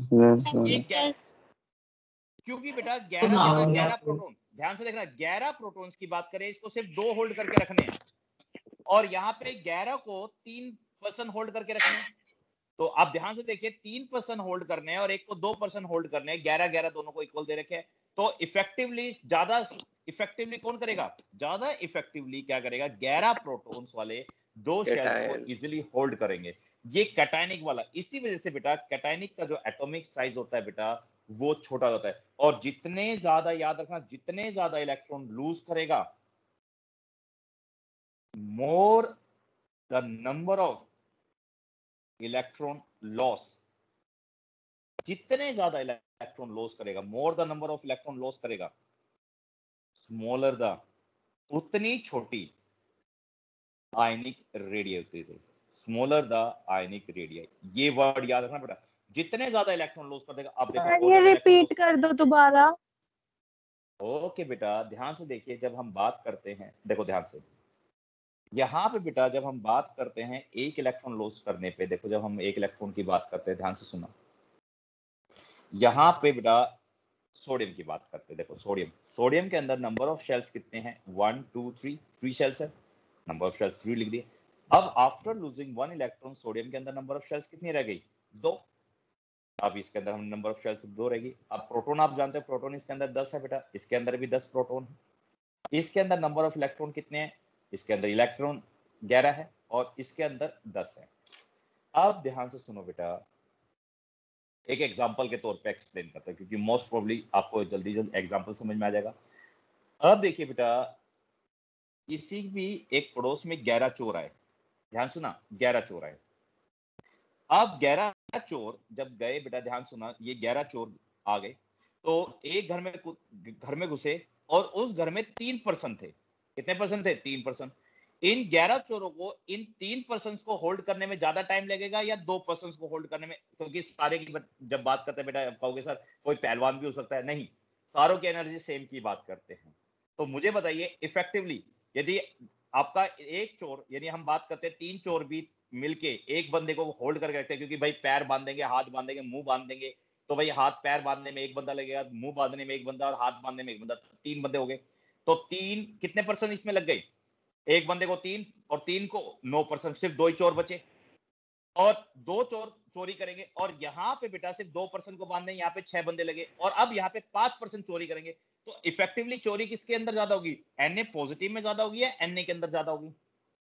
क्योंकि बेटा ग्यारह बेटा ग्यारह प्रोटॉन, ध्यान से देखना, ग्यारह प्रोटॉन्स की बात करें, इसको सिर्फ दो होल्ड करके रखने हैं, और यहाँ पे ग्यारह को तीन पर्सन होल्ड करके रखने हैं। तो आप ध्यान से देखिए, तीन पर्सन होल्ड करने हैं और एक को दो पर्सन होल्ड करने हैं, ग्यारह ग्यारह दोनों को इक्वल दे रखे हैं। तो इफेक्टिवली ज्यादा इफेक्टिवली कौन करेगा? ज्यादा इफेक्टिवली क्या करेगा? ग्यारह प्रोटॉन्स वाले दो शेल्स को इजीली होल्ड करेंगे। ये कैटायनिक वाला, इसी वजह से बेटा कैटायनिक का जो एटॉमिक साइज होता है बेटा वो छोटा होता है, और जितने ज्यादा, याद रखना, जितने ज्यादा इलेक्ट्रॉन लूज करेगा, more the number of electron loss, जितने ज्यादा इलेक्ट्रॉन लॉस करेगा, more the number of electron loss करेगा, स्मॉलर द, उतनी छोटी आयनिक रेडियस होती है। Smaller the ionic radii. ये वर्ड याद रखना बेटा, जितने ज्यादा इलेक्ट्रॉन लॉस कर देगा। आप देखो सर ये रिपीट कर दो दोबारा। ओके बेटा, ध्यान से देखिए, जब हम बात करते हैं, देखो ध्यान से, यहाँ पे बेटा जब हम बात करते हैं एक इलेक्ट्रॉन लॉस करने पे, देखो जब हम एक इलेक्ट्रॉन की बात करते हैं, ध्यान से सुना, यहाँ पे बेटा सोडियम की बात करते हैं। देखो सोडियम, सोडियम के अंदर नंबर ऑफ शेल्स कितने हैं? One two three, three shells है, नंबर ऑफ शेल्स थ्री लिख दिए। अब after losing one electron, sodium के अंदर नंबर ऑफ शेल्स कितनी रह गई? दो। अब इसके अंदर हम नंबर ऑफ शेल्स दो रहेगी। अब प्रोटॉन आप जानते हैं, प्रोटॉन इसके अंदर दस है बेटा, इसके अंदर भी दस प्रोटॉन है। इसके अंदर नंबर ऑफ इलेक्ट्रॉन कितने हैं? इसके अंदर इलेक्ट्रॉन ग्यारह है और इसके अंदर दस है। अब ध्यान से सुनो बेटा, एक एग्जांपल के तौर पे एक्सप्लेन करते हैं, क्योंकि मोस्ट प्रोबेबली आपको जल्दी जल्दी एग्जांपल समझ में आ जाएगा। अब देखिए बेटा, किसी भी एक पड़ोस में ग्यारह चोर आए, ध्यान सुना, ग्यारह चोर आए। अब ग्यारह चोर जब गए बेटा, ध्यान सुना, ये ग्यारह चोर आ गए तो एक घर में घर में घुसे और उस घर में तीन पर्सन थे। कितने पर्सन थे? तीन पर्सन। इन ग्यारह चोरों को, इन तीन पर्सन को होल्ड करने में ज्यादा टाइम लगेगा या दो पर्सन को होल्ड करने में? क्योंकि सारे की जब बात करते हैं बेटा, आप कहोगे सर कोई पहलवान भी हो सकता है, नहीं, सारों की एनर्जी सेम की बात करते हैं। तो मुझे बताइए इफेक्टिवली, यदि आपका एक चोर, यानी हम बात करते हैं तीन चोर भी मिलके एक बंदे को होल्ड करके रखते हैं, क्योंकि भाई पैर बांधेंगे, हाथ बांधेंगे, मुंह बांध देंगे, तो भाई हाथ पैर बांधने में एक बंदा लगेगा, मुंह बांधने में एक बंदा और हाथ बांधने में एक बंदा, तीन बंदे हो गए। तो तीन कितने परसेंट इसमें लग गए? एक बंदे को तीन और तीन को नौ परसेंट, सिर्फ दो ही चोर बचे और दो चोर चोरी करेंगे और यहाँ पे बेटा सिर्फ दो परसेंट को बांधने, यहाँ पे छह बंदे लगे और अब यहाँ पे पांच परसेंट चोरी करेंगे। तो इफेक्टिवली चोरी किसके अंदर ज्यादा होगी? एन ए पॉजिटिव में ज्यादा होगी या एन ए के अंदर ज्यादा होगी?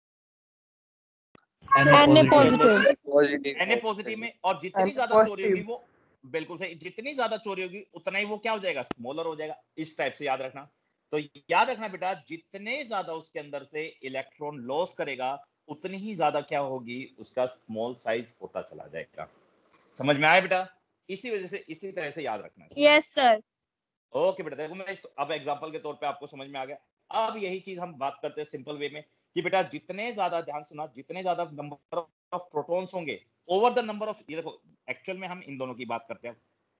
N A positive. Positive N A positive में। और जितनी ज्यादा चोरी होगी वो, बिल्कुल सही, जितनी ज्यादा चोरी होगी उतना ही वो क्या हो जाएगा? स्मॉलर हो जाएगा। इस टाइप से याद रखना। तो याद रखना बेटा, जितने ज्यादा उसके अंदर से इलेक्ट्रॉन लॉस करेगा उतनी ही ज्यादा क्या होगी? उसका स्मॉल साइज होता चला जाएगा। समझ में आया बेटा? इसी वजह से, इसी तरह से याद रखना है। Yes sir. ओके बेटा, देखो मैं अब एग्जांपल के तौर पे आपको समझ में आ गया। अब यही चीज हम बात करते हैं सिंपल वे में कि बेटा जितने ज्यादा, ध्यान सुना, जितने ज्यादा नंबर ऑफ प्रोटॉन्स होंगे ओवर द नंबर ऑफ, ये देखो एक्चुअल में हम इन दोनों की बात करते हैं।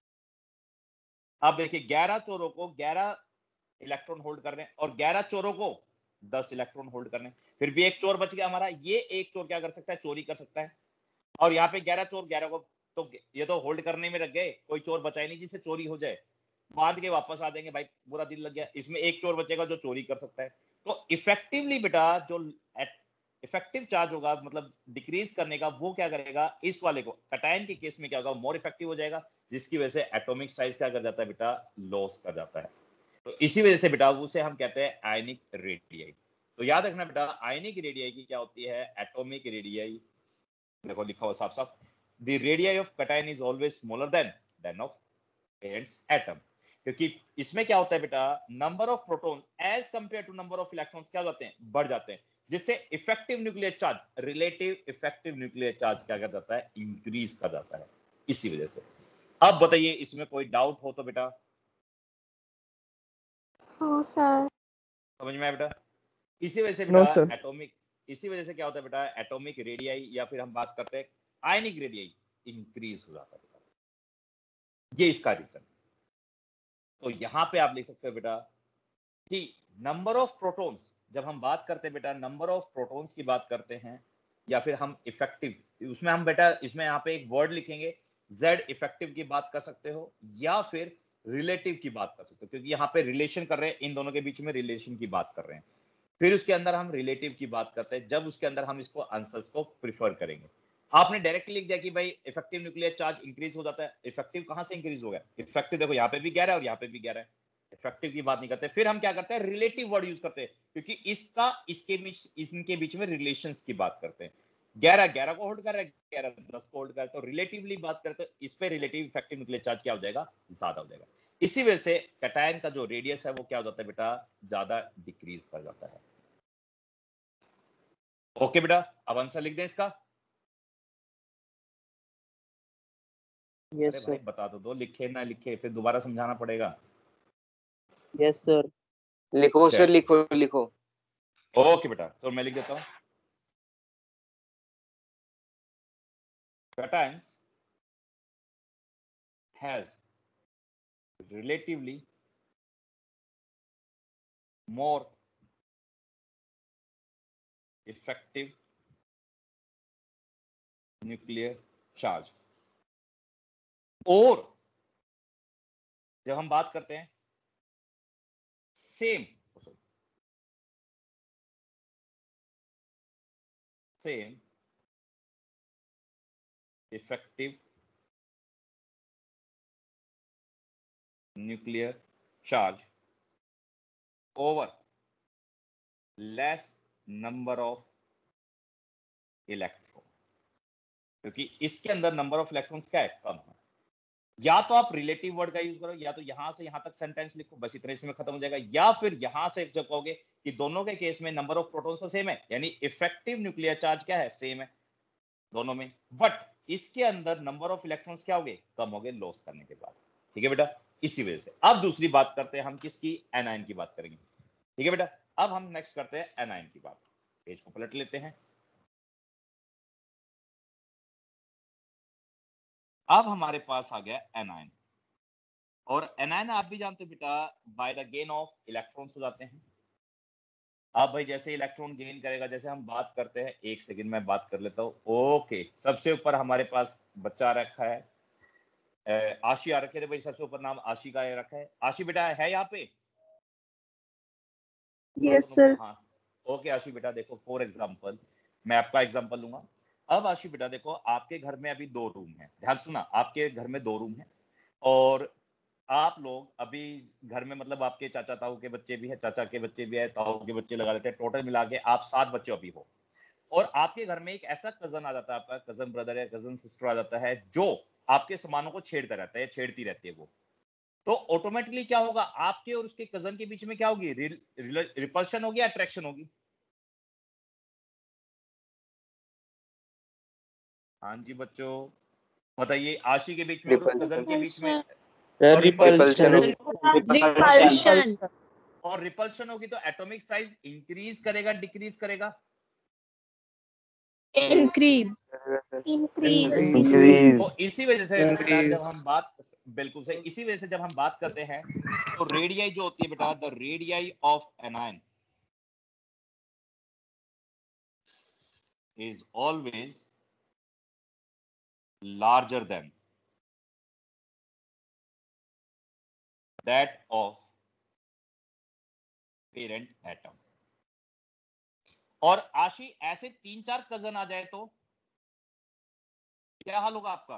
अब देखिए ग्यारह चोरों को ग्यारह इलेक्ट्रॉन होल्ड कर रहे हैं और ग्यारह चोरों को दस इलेक्ट्रॉन होल्ड कर रहे हैं। फिर भी एक चोर बच गया हमारा। ये एक चोर क्या कर सकता है? चोरी कर सकता है। और यहाँ पे ग्यारह चोर, ग्यारह को तो ये तो होल्ड करने में लग गए, कोई चोर बचा ही नहीं जिससे चोरी हो जाए, बांध के वापस आ जाएंगे, भाई पूरा दिन लग गया। इसमें एक चोर बचेगा जो चोरी कर सकता है। तो इफेक्टिवली बेटा जो इफेक्टिव चार्ज होगा, मतलब डिक्रीज करने का, वो क्या करेगा? इस वाले को, कटायन के केस में क्या होगा? मोर इफेक्टिव हो जाएगा, जिसकी वजह से एटॉमिक साइज क्या कर जाता है बेटा? लॉस कर जाता है। तो इसी वजह से बेटा उसे हम कहते हैं आयनिक रेडियाई। तो याद रखना बेटा, आयनिक रेडियाई की क्या होती है? Atomic radii. देखो लिखा हुआ साफ साफ, the radii of cation is always smaller than than of parents atom. क्योंकि इसमें क्या होता है बेटा? Number of protons as compare to number of electrons क्या जाते हैं? बढ़ जाते हैं, जिससे effective nuclear charge, relative effective nuclear charge क्या कर जाता है? इंक्रीज कर जाता है, इसी वजह से। अब बताइए इसमें कोई डाउट हो तो बेटा? हाँ सर। समझ में आया बेटा? इसी वजह से No, बेटा sir. एटॉमिक, इसी वजह से क्या होता है बेटा? एटॉमिक रेडियाई या फिर हम बात करते हैं आयनिक रेडियाई इंक्रीज हो जाता है बेटा, ये इसका रीजन। तो यहां पे आप लिख सकते हो बेटा कि नंबर ऑफ प्रोटॉन्स, जब हम बात करते हैं बेटा नंबर ऑफ प्रोटॉन्स की बात करते हैं, या फिर हम इफेक्टिव, उसमें हम बेटा इसमें यहाँ पे एक वर्ड लिखेंगे, जेड इफेक्टिव की बात कर सकते हो या फिर रिलेटिव की बात कर सकते हो, क्योंकि यहाँ पे रिलेशन कर रहे हैं, इन दोनों के बीच में रिलेशन की बात कर रहे हैं। फिर उसके अंदर हम रिलेटिव की बात करते हैं, जब उसके अंदर हम इसको आंसर्स को प्रिफर करेंगे। आपने डायरेक्टली लिख दिया कि भाई इफेक्टिव न्यूक्लियर चार्ज इंक्रीज हो जाता है। इफेक्टिव कहां से इंक्रीज हो गया? इफेक्टिव देखो यहाँ पे भी ग्यारह है और यहाँ पे भी ग्यारह है। इफेक्टिव की बात नहीं करते, फिर हम क्या करते हैं? रिलेटिव वर्ड यूज करते हैं, क्योंकि इसका इसके बीच, इनके बीच में रिलेशंस की बात करते हैं। ग्यारह ग्यारह को होल्ड कर रहा है, ग्यारह दस को होल्ड कर रहा है, तो रिलेटिवली बात करते हैं, इस पे रिलेटिव इफेक्टिव न्यूक्लियर चार्ज क्या हो जाएगा? ज्यादा हो जाएगा। इसी वजह से कैटायन का जो रेडियस है वो क्या हो जाता है बेटा? ज्यादा डिक्रीज कर जाता है। ओके बेटा, अब आंसर लिख दें इसका। यस अरे भाई सर। बता तो दो, लिखे ना लिखे फिर दोबारा समझाना पड़ेगा। Yes sir. लिखो सर, लिखो लिखो। ओके बेटा, तो मैं लिख देता हूं। cations has relatively more effective nuclear charge। और जब हम बात करते हैं same same effective nuclear charge over less number of electron, क्योंकि इसके अंदर नंबर ऑफ इलेक्ट्रॉन्स क्या है, कम है। या तो आप रिलेटिव वर्ड का यूज करो, या तो यहां से यहां तक सेंटेंस लिखो, बस इतने से में खत्म हो जाएगा। या फिर यहां से जब कहोगे कि दोनों के केस में नंबर ऑफ प्रोटॉन्स तो सेम है, यानी इफेक्टिव न्यूक्लियर चार्ज क्या है, सेम है दोनों में, बट इसके अंदर नंबर ऑफ इलेक्ट्रॉन्स क्या हो गए, कम हो गए लॉस करने के बाद। ठीक है बेटा, इसी वजह से। अब दूसरी बात करते हैं हम किसकी, एनायन की बात करेंगे। ठीक है बेटा, अब हम नेक्स्ट करते हैं एनायन की बात। पेज को पलट लेते हैं। अब हमारे पास आ गया एनायन, और एनायन आप भी जानते हो बेटा by the gain of electrons हो जाते हैं। अब भाई जैसे इलेक्ट्रॉन गेन करेगा, जैसे हम बात करते हैं, एक सेकंड में बात कर लेता हूं। ओके, सबसे ऊपर हमारे पास बच्चा रखा है, आशी आ रखे थे भाई, सबसे ऊपर नाम आशी का रखा है। आशी बेटा है यहाँ पे? Yes sir. हाँ, ओके आशी बेटा, देखो फॉर एग्जांपल मैं आपका एग्जांपल लूंगा। अब आशी बेटा देखो, आपके घर में अभी दो रूम है, ध्यान सुना, आपके घर में दो रूम है, और आप लोग अभी घर में मतलब आपके चाचा ताऊ के बच्चे भी है, चाचा के बच्चे भी है, ताऊ के बच्चे लगा लेते हैं, टोटल मिला के आप सात बच्चे अभी हो। और आपके घर में एक ऐसा कजन आ जाता है, आपका कजन ब्रदर या कजन सिस्टर आ जाता है, जो आपके सामानों को छेड़ता रहता है, छेड़ती रहती है वो। तो ऑटोमेटिकली क्या होगा, आपके और उसके कजन के बीच में क्या होगी, रिपल्शन होगी, अट्रैक्शन होगी? हाँ जी बच्चों, बताइए, आशी के बीच में और उस कजन के बीच में और रिपल्शन रिपल्शन। और रिपल्शन होगी, तो एटॉमिक साइज इंक्रीज करेगा, डिक्रीज करेगा? Increase increase. इंक्रीज। तो इसी वजह से बेटा जब हम बात, बिल्कुल सही, इसी वजह से जब हम बात करते हैं तो रेडियाई जो होती है बेटा, the radii of anion is always larger than that of parent atom. और आशी ऐसे तीन चार कजन आ जाए तो क्या हाल होगा आपका?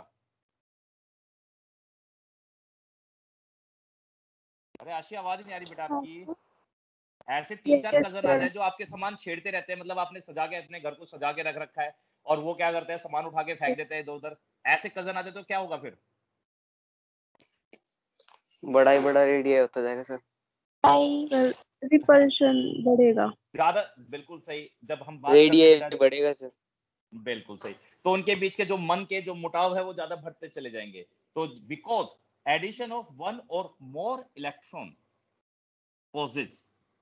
अरे आशी, आवाज ही नहीं आ रही बेटा आपकी। ऐसे तीन चार कजन आ जाए जो आपके सामान छेड़ते रहते हैं, मतलब आपने सजा के अपने घर को सजा के रख रखा है, और वो क्या करते हैं, सामान उठा के फेंक देते हैं इधर उधर, ऐसे कजन आ जाए तो क्या होगा फिर? बड़ा ही बड़ा रेडिया होता जाएगा सर। सर रिपल्शन बढ़ेगा। ज्यादा, बिल्कुल सही। जब हम बात करते हैं रेडिया बेटा, बढ़ेगा सर। बिल्कुल सही, तो उनके बीच के जो मन के जो मुटाव है वो ज्यादा बढ़ते चले जाएंगे। तो बिकॉज एडिशन ऑफ वन और more electron causes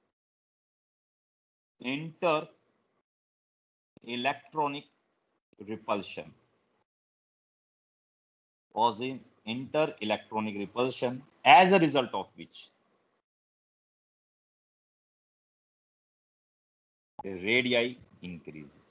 inter electronic repulsion causes inter electronic repulsion, as a result of which radii increases.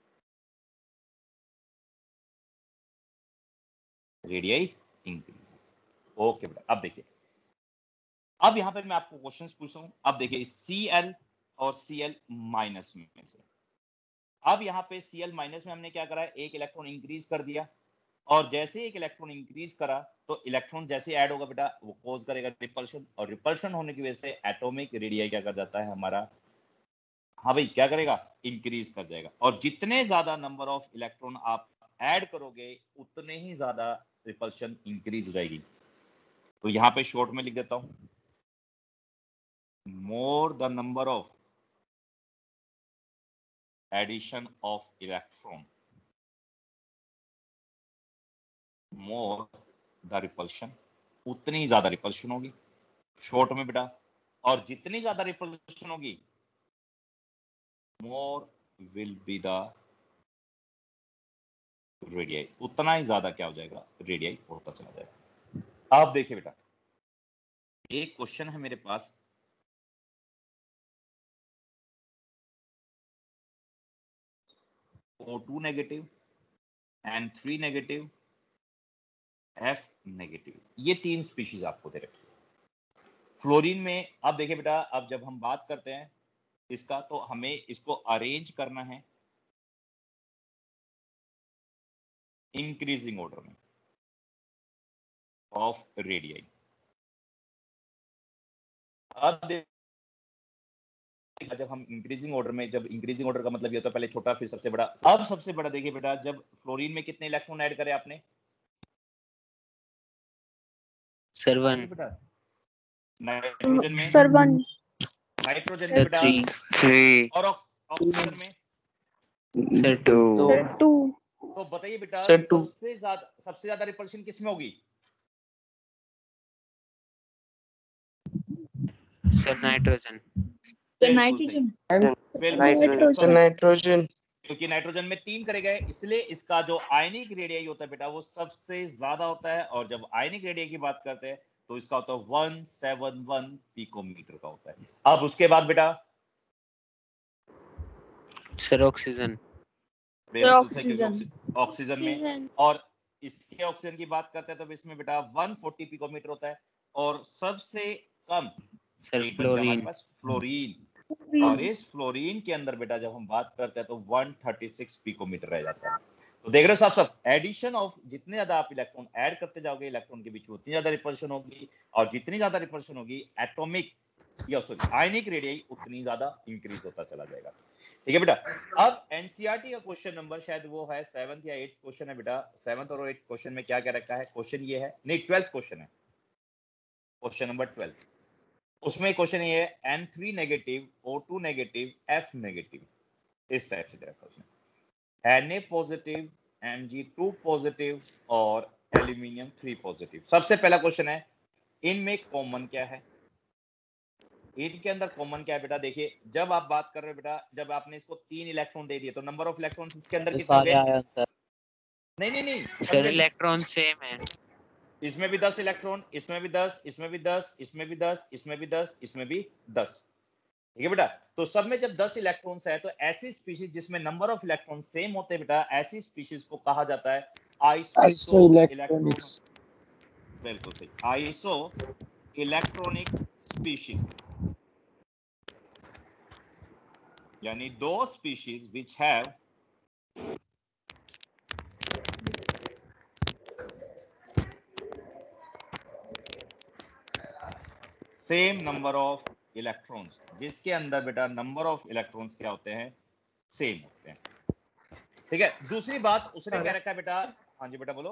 radii increases. Okay बेटा, अब देखिए, अब यहां पर मैं आपको क्वेश्चंस पूछता हूं। अब देखिए Cl और Cl माइनस में से, अब यहाँ पे Cl माइनस में हमने क्या करा है, एक इलेक्ट्रॉन इंक्रीज कर दिया, और जैसे एक इलेक्ट्रॉन इंक्रीज करा तो इलेक्ट्रॉन जैसे ऐड होगा बेटा वो कॉज करेगा रिपल्शन, और रिपल्शन होने की वजह से एटॉमिक रेडियाई क्या कर जाता है हमारा, हाँ भाई क्या करेगा, इंक्रीज कर जाएगा। और जितने ज्यादा नंबर ऑफ इलेक्ट्रॉन आप ऐड करोगे उतने ही ज्यादा रिपल्शन इंक्रीज हो जाएगी। तो यहाँ पे शॉर्ट में लिख देता हूं, more the number of addition of electron more the repulsion, उतनी ज्यादा रिपल्शन होगी शॉर्ट में बेटा। और जितनी ज्यादा रिपल्शन होगी more will be the radii, उतना ही ज्यादा क्या हो जाएगा, रेडियाई होता चला जाएगा। आप देखिए बेटा, एक क्वेश्चन है मेरे पास, O two negative, N three negative, F negative, ये तीन स्पीशीज आपको दे रखे। फ्लोरीन में अब देखिए बेटा, अब जब हम बात करते हैं इसका, तो हमें इसको अरेंज करना है इंक्रीजिंग ऑर्डर में ऑफ रेडियाई। अब जब हम इंक्रीजिंग ऑर्डर में, जब इंक्रीजिंग ऑर्डर का मतलब ये होता है पहले छोटा फिर सबसे बड़ा, अब सबसे बड़ा देखिए बेटा, जब फ्लोरीन में कितने इलेक्ट्रॉन ऐड करे आपने सर वन। बेटा? नाइट्रोजन में, सर वन। नाइट्रोजन में बेटा, थ्री। थ्री और ऑक्सीजन में सर टू। Sir two. तो बताइए बेटा, सर टू। सबसे ज्यादा सबसे ज्यादा रिपल्शन किस में होगी? Sir nitrogen. नाइट्रोजन। बिल्कुल सर नाइट्रोजन। क्योंकि नाइट्रोजन में तीन करे गए, इसलिए इसका जो आयनिक रेडियाई होता है बेटा वो सबसे ज्यादा होता है, और जब आयनिक रेडियाई की बात करते हैं तो इसका होता है वन सेवन वन पिकोमीटर का होता है। अब उसके बाद बेटा सर ऑक्सीजन। ऑक्सीजन में, और इसके ऑक्सीजन की बात करते हैं तो इसमें बेटा वन फोर्टी पिकोमीटर होता है, और सबसे कम सर एक बच गया हमारे फ्लोरीन। पास फ्लोरीन, और इस फ्लोरीन के अंदर बेटा जब हम बात करते हैं तो वन थर्टी सिक्स पिकोमीटर रह जाता है। तो देख रहे हो साहब, सब एडिशन ऑफ जितने ज्यादा आप इलेक्ट्रॉन ऐड करते जाओगे इलेक्ट्रॉन के बीच में उतनी ज्यादा रिपल्शन होगी, और जितनी ज्यादा रिपल्शन होगी एटॉमिक या सॉरी आयनिक रेडियाई उतनी ज्यादा इंक्रीज होता चला जाएगा। ठीक है बेटा। अब एनसीईआरटी का क्वेश्चन नंबर शायद वो है सेवंथ या एट्थ क्वेश्चन है बेटा। सेवंथ और एट्थ क्वेश्चन में क्या क्या रखा है? क्वेश्चन ये है, नहीं ट्वेल्थ क्वेश्चन है, क्वेश्चन नंबर ट्वेल्थ। उसमें क्वेश्चन ये है N three negative, O two negative, F negative, इस टाइप से दे रखा है। Na positive, M G two positive और एल्यूमिनियम थ्री पॉजिटिव। सबसे पहला क्वेश्चन है, इनमें कॉमन क्या है? इनके अंदर कॉमन क्या है बेटा? देखिए, जब आप बात कर रहे हो बेटा, जब आपने इसको तीन इलेक्ट्रॉन दे दिए तो नंबर ऑफ इलेक्ट्रॉन्स इसके अंदर कितने हो गए? नहीं नहीं नहीं सर इलेक्ट्रॉन सेम है। इसमें भी दस इलेक्ट्रॉन, इसमें भी दस, इसमें भी दस, इसमें भी दस, इसमें भी दस, इसमें भी दस। ठीक है बेटा। तो सब में जब दस इलेक्ट्रॉन्स है तो ऐसी स्पीशीज जिसमें नंबर ऑफ इलेक्ट्रॉन सेम होते हैं बेटा, ऐसी स्पीशीज को कहा जाता है आइसो इलेक्ट्रॉनिक। बिल्कुल सही, आइसो इलेक्ट्रॉनिक स्पीशीज, यानी दो species which have same number of electrons, जिसके अंदर बेटा नंबर ऑफ इलेक्ट्रॉन्स क्या होते हैं? सेम होते हैं। ठीक है। दूसरी बात उसने क्या रखा है बेटा? हाँ जी बेटा बोलो।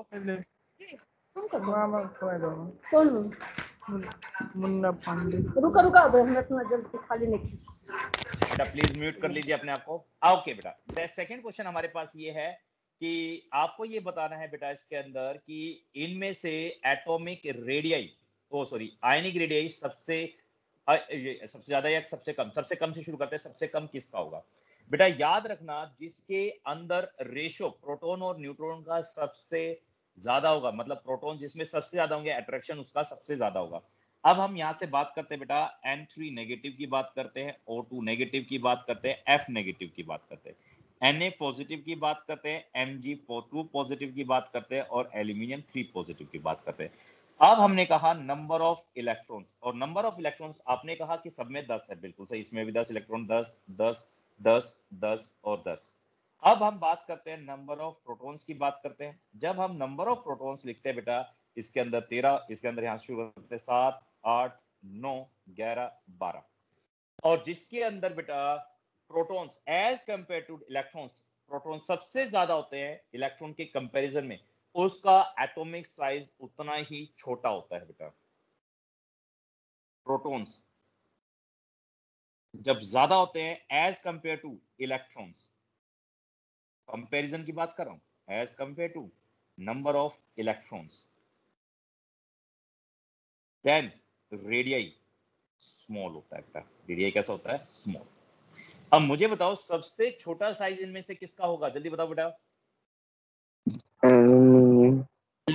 मुन्ना पांडे। रुका रुका जल्दी खाली नहीं। बेटा प्लीज म्यूट कर लीजिए अपने आप को। ओके बेटा, सेकंड क्वेश्चन हमारे पास ये है कि आपको ये बताना है बेटा इसके अंदर कि इनमें से atomic radii, oh sorry ionic radii सबसे सबसे ज्यादा या सबसे कम? सबसे कम से शुरू करते हैं, सबसे कम किसका होगा बेटा? याद रखना, जिसके अंदर रेशो प्रोटॉन और न्यूट्रॉन का सबसे ज्यादा होगा, मतलब प्रोटॉन जिसमें सबसे ज्यादा होंगे, अट्रैक्शन उसका सबसे ज्यादा होगा। अब हम यहां से बात करते हैं बेटा एन थ्री नेगेटिव की बात करते हैं, ओ टू नेगेटिव की बात करते हैं, F नेगेटिव की बात करते हैं, Na पॉजिटिव की बात करते हैं, Mg टू पॉजिटिव की बात करते हैं, और एल्यूमिनियम थ्री पॉजिटिव की बात करते हैं। अब हमने कहा नंबर ऑफ इलेक्ट्रॉन्स, और नंबर ऑफ इलेक्ट्रॉन्स आपने कहा कि सब में दस है, बिल्कुल सही, इसमें भी दस इलेक्ट्रॉन, दस दस दस दस और दस। अब हम बात करते हैं नंबर ऑफ प्रोटॉन्स की बात करते हैं। जब हम नंबर ऑफ प्रोटॉन्स लिखते हैं बेटा, इसके अंदर तेरह, इसके अंदर यहां शुरू करते हैं सात, आठ, नौ, ग्यारह, बारह, और जिसके अंदर बेटा protons as compare to electrons, proton सबसे ज्यादा होते हैं इलेक्ट्रॉन के कंपैरिजन में, उसका एटॉमिक साइज उतना ही छोटा होता है बेटा। प्रोटॉन्स जब ज्यादा होते हैं as compare to electrons, comparison की बात कर रहा हूं, as compare to number of electrons, then radii small होता है बेटा। रेडियाई कैसा होता है? स्मॉल। अब मुझे बताओ सबसे छोटा साइज इनमें से किसका होगा? जल्दी बताओ बेटा।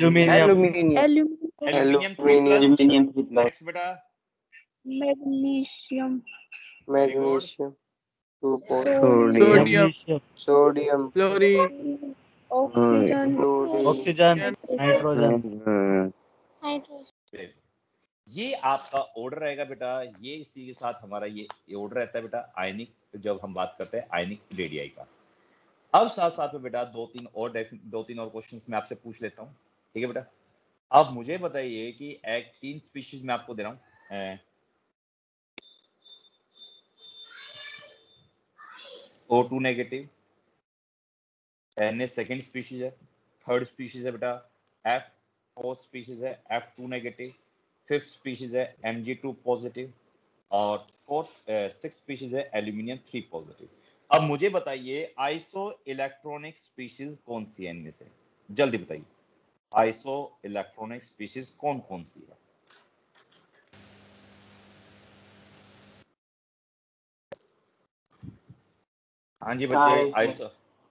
Aluminium. Aluminium. Aluminium three Aluminium. Plus next बेटा Magnesium. Magnesium. Two point. Sodium. Sodium. Oxygen. Chlorine. Oxygen. Nitrogen. Nitrogen. ये आपका ऑर्डर रहेगा बेटा, ये इसी के साथ हमारा ये ये ऑर्डर रहता है बेटा आयनिक, जब हम बात करते हैं आयनिक रेडियाई का। अब साथ साथ में बेटा दो तीन और दो तीन और क्वेश्चंस मैं आपसे पूछ लेता हूँ, ठीक है बेटा। अब मुझे बताइए कि एक तीन स्पीशीज मैं आपको दे रहा हूँ, O two negative, N second species है, थर्ड स्पीशीज है बेटा एफ, फोर्थ स्पीशीज है F two negative, fifth species है एम जी टू पॉजिटिव और फोर्थ सिक्स स्पीशीज है एल्यूमिनियम थ्री पॉजिटिव। अब मुझे बताइए आइसो इलेक्ट्रॉनिक स्पीशीज कौन सी है इनमें से, जल्दी बताइए आइसो इलेक्ट्रॉनिक स्पीशीज कौन कौन सी है। हाँ जी बच्चे, आइसो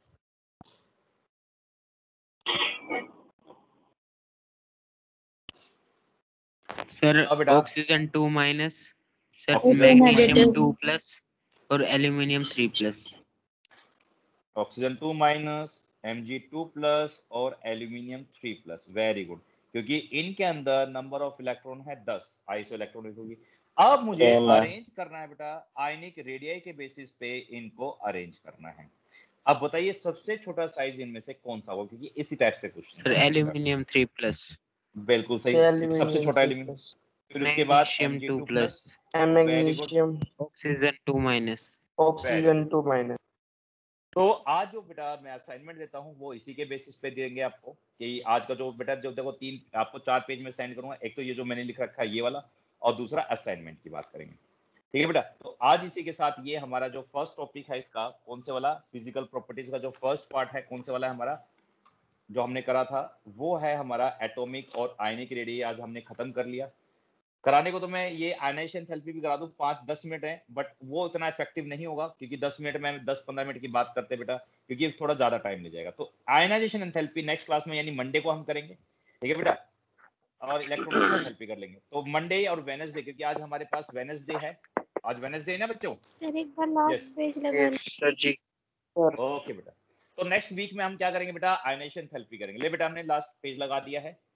सर हाँ बेटा। Oxygen two minus, sir Oxygen magnesium negative. Two plus और aluminium three plus. Oxygen two minus, M G two plus और aluminium three plus. Very good, क्योंकि इनके अंदर नंबर ऑफ इलेक्ट्रॉन है दस, आइसो इलेक्ट्रॉनिक होगी। अब मुझे अरेंज करना है बेटा आयनिक रेडियाई के बेसिस पे इनको अरेंज करना है। अब बताइए सबसे छोटा साइज इनमें से कौन सा होगा, क्योंकि इसी टाइप से question sir aluminium three plus, बिल्कुल सही, सबसे छोटा एलिमेंट। फिर उसके बाद magnesium M G two two plus, plus, Magnesium. Oxygen two minus. Oxygen two minus. तो आज जो बेटा मैं असाइनमेंट देता हूँ वो इसी के बेसिस पे देंगे आपको, कि आज का जो बेटा जो देखो तीन आपको चार पेज में सेंड करूंगा, एक तो ये जो मैंने लिख रखा है ये वाला, और दूसरा असाइनमेंट की बात करेंगे, ठीक है बेटा। तो आज इसी के साथ ये हमारा जो फर्स्ट टॉपिक है इसका कौन से वाला, फिजिकल प्रॉपर्टीज का जो फर्स्ट पार्ट है कौन से वाला है हमारा, जो हमने करा था वो है हमारा एटॉमिक और आयनिक रेडियाई। आज हमने खत्म कर लिया। कराने को तो मैं ये आयनाइजेशन थेरेपी भी करा दूं, पाँच दस मिनट है, बट वो उतना इफेक्टिव नहीं होगा, क्योंकि दस मिनट में दस पंद्रह मिनट की बात करते बेटा, क्योंकि थोड़ा ज्यादा टाइम ले जाएगा। तो आयनाइजेशन एंथैल्पी नेक्स्ट क्लास में यानी मंडे को हम करेंगे, ठीक है बेटा, और इलेक्ट्रॉनिक एंथैल्पी कर लेंगे। तो मंडे और वेडनेसडे, क्योंकि आज हमारे पास वेडनेसडे है, आज वेडनेसडे है ना बच्चों। सर एक बार लास्ट पेज लगा सर जी ओके बेटा, तो नेक्स्ट वीक में हम क्या करेंगे बेटा, आयनाइजेशन थेरेपी करेंगे। ले बेटा हमने लास्ट पेज लगा दिया है।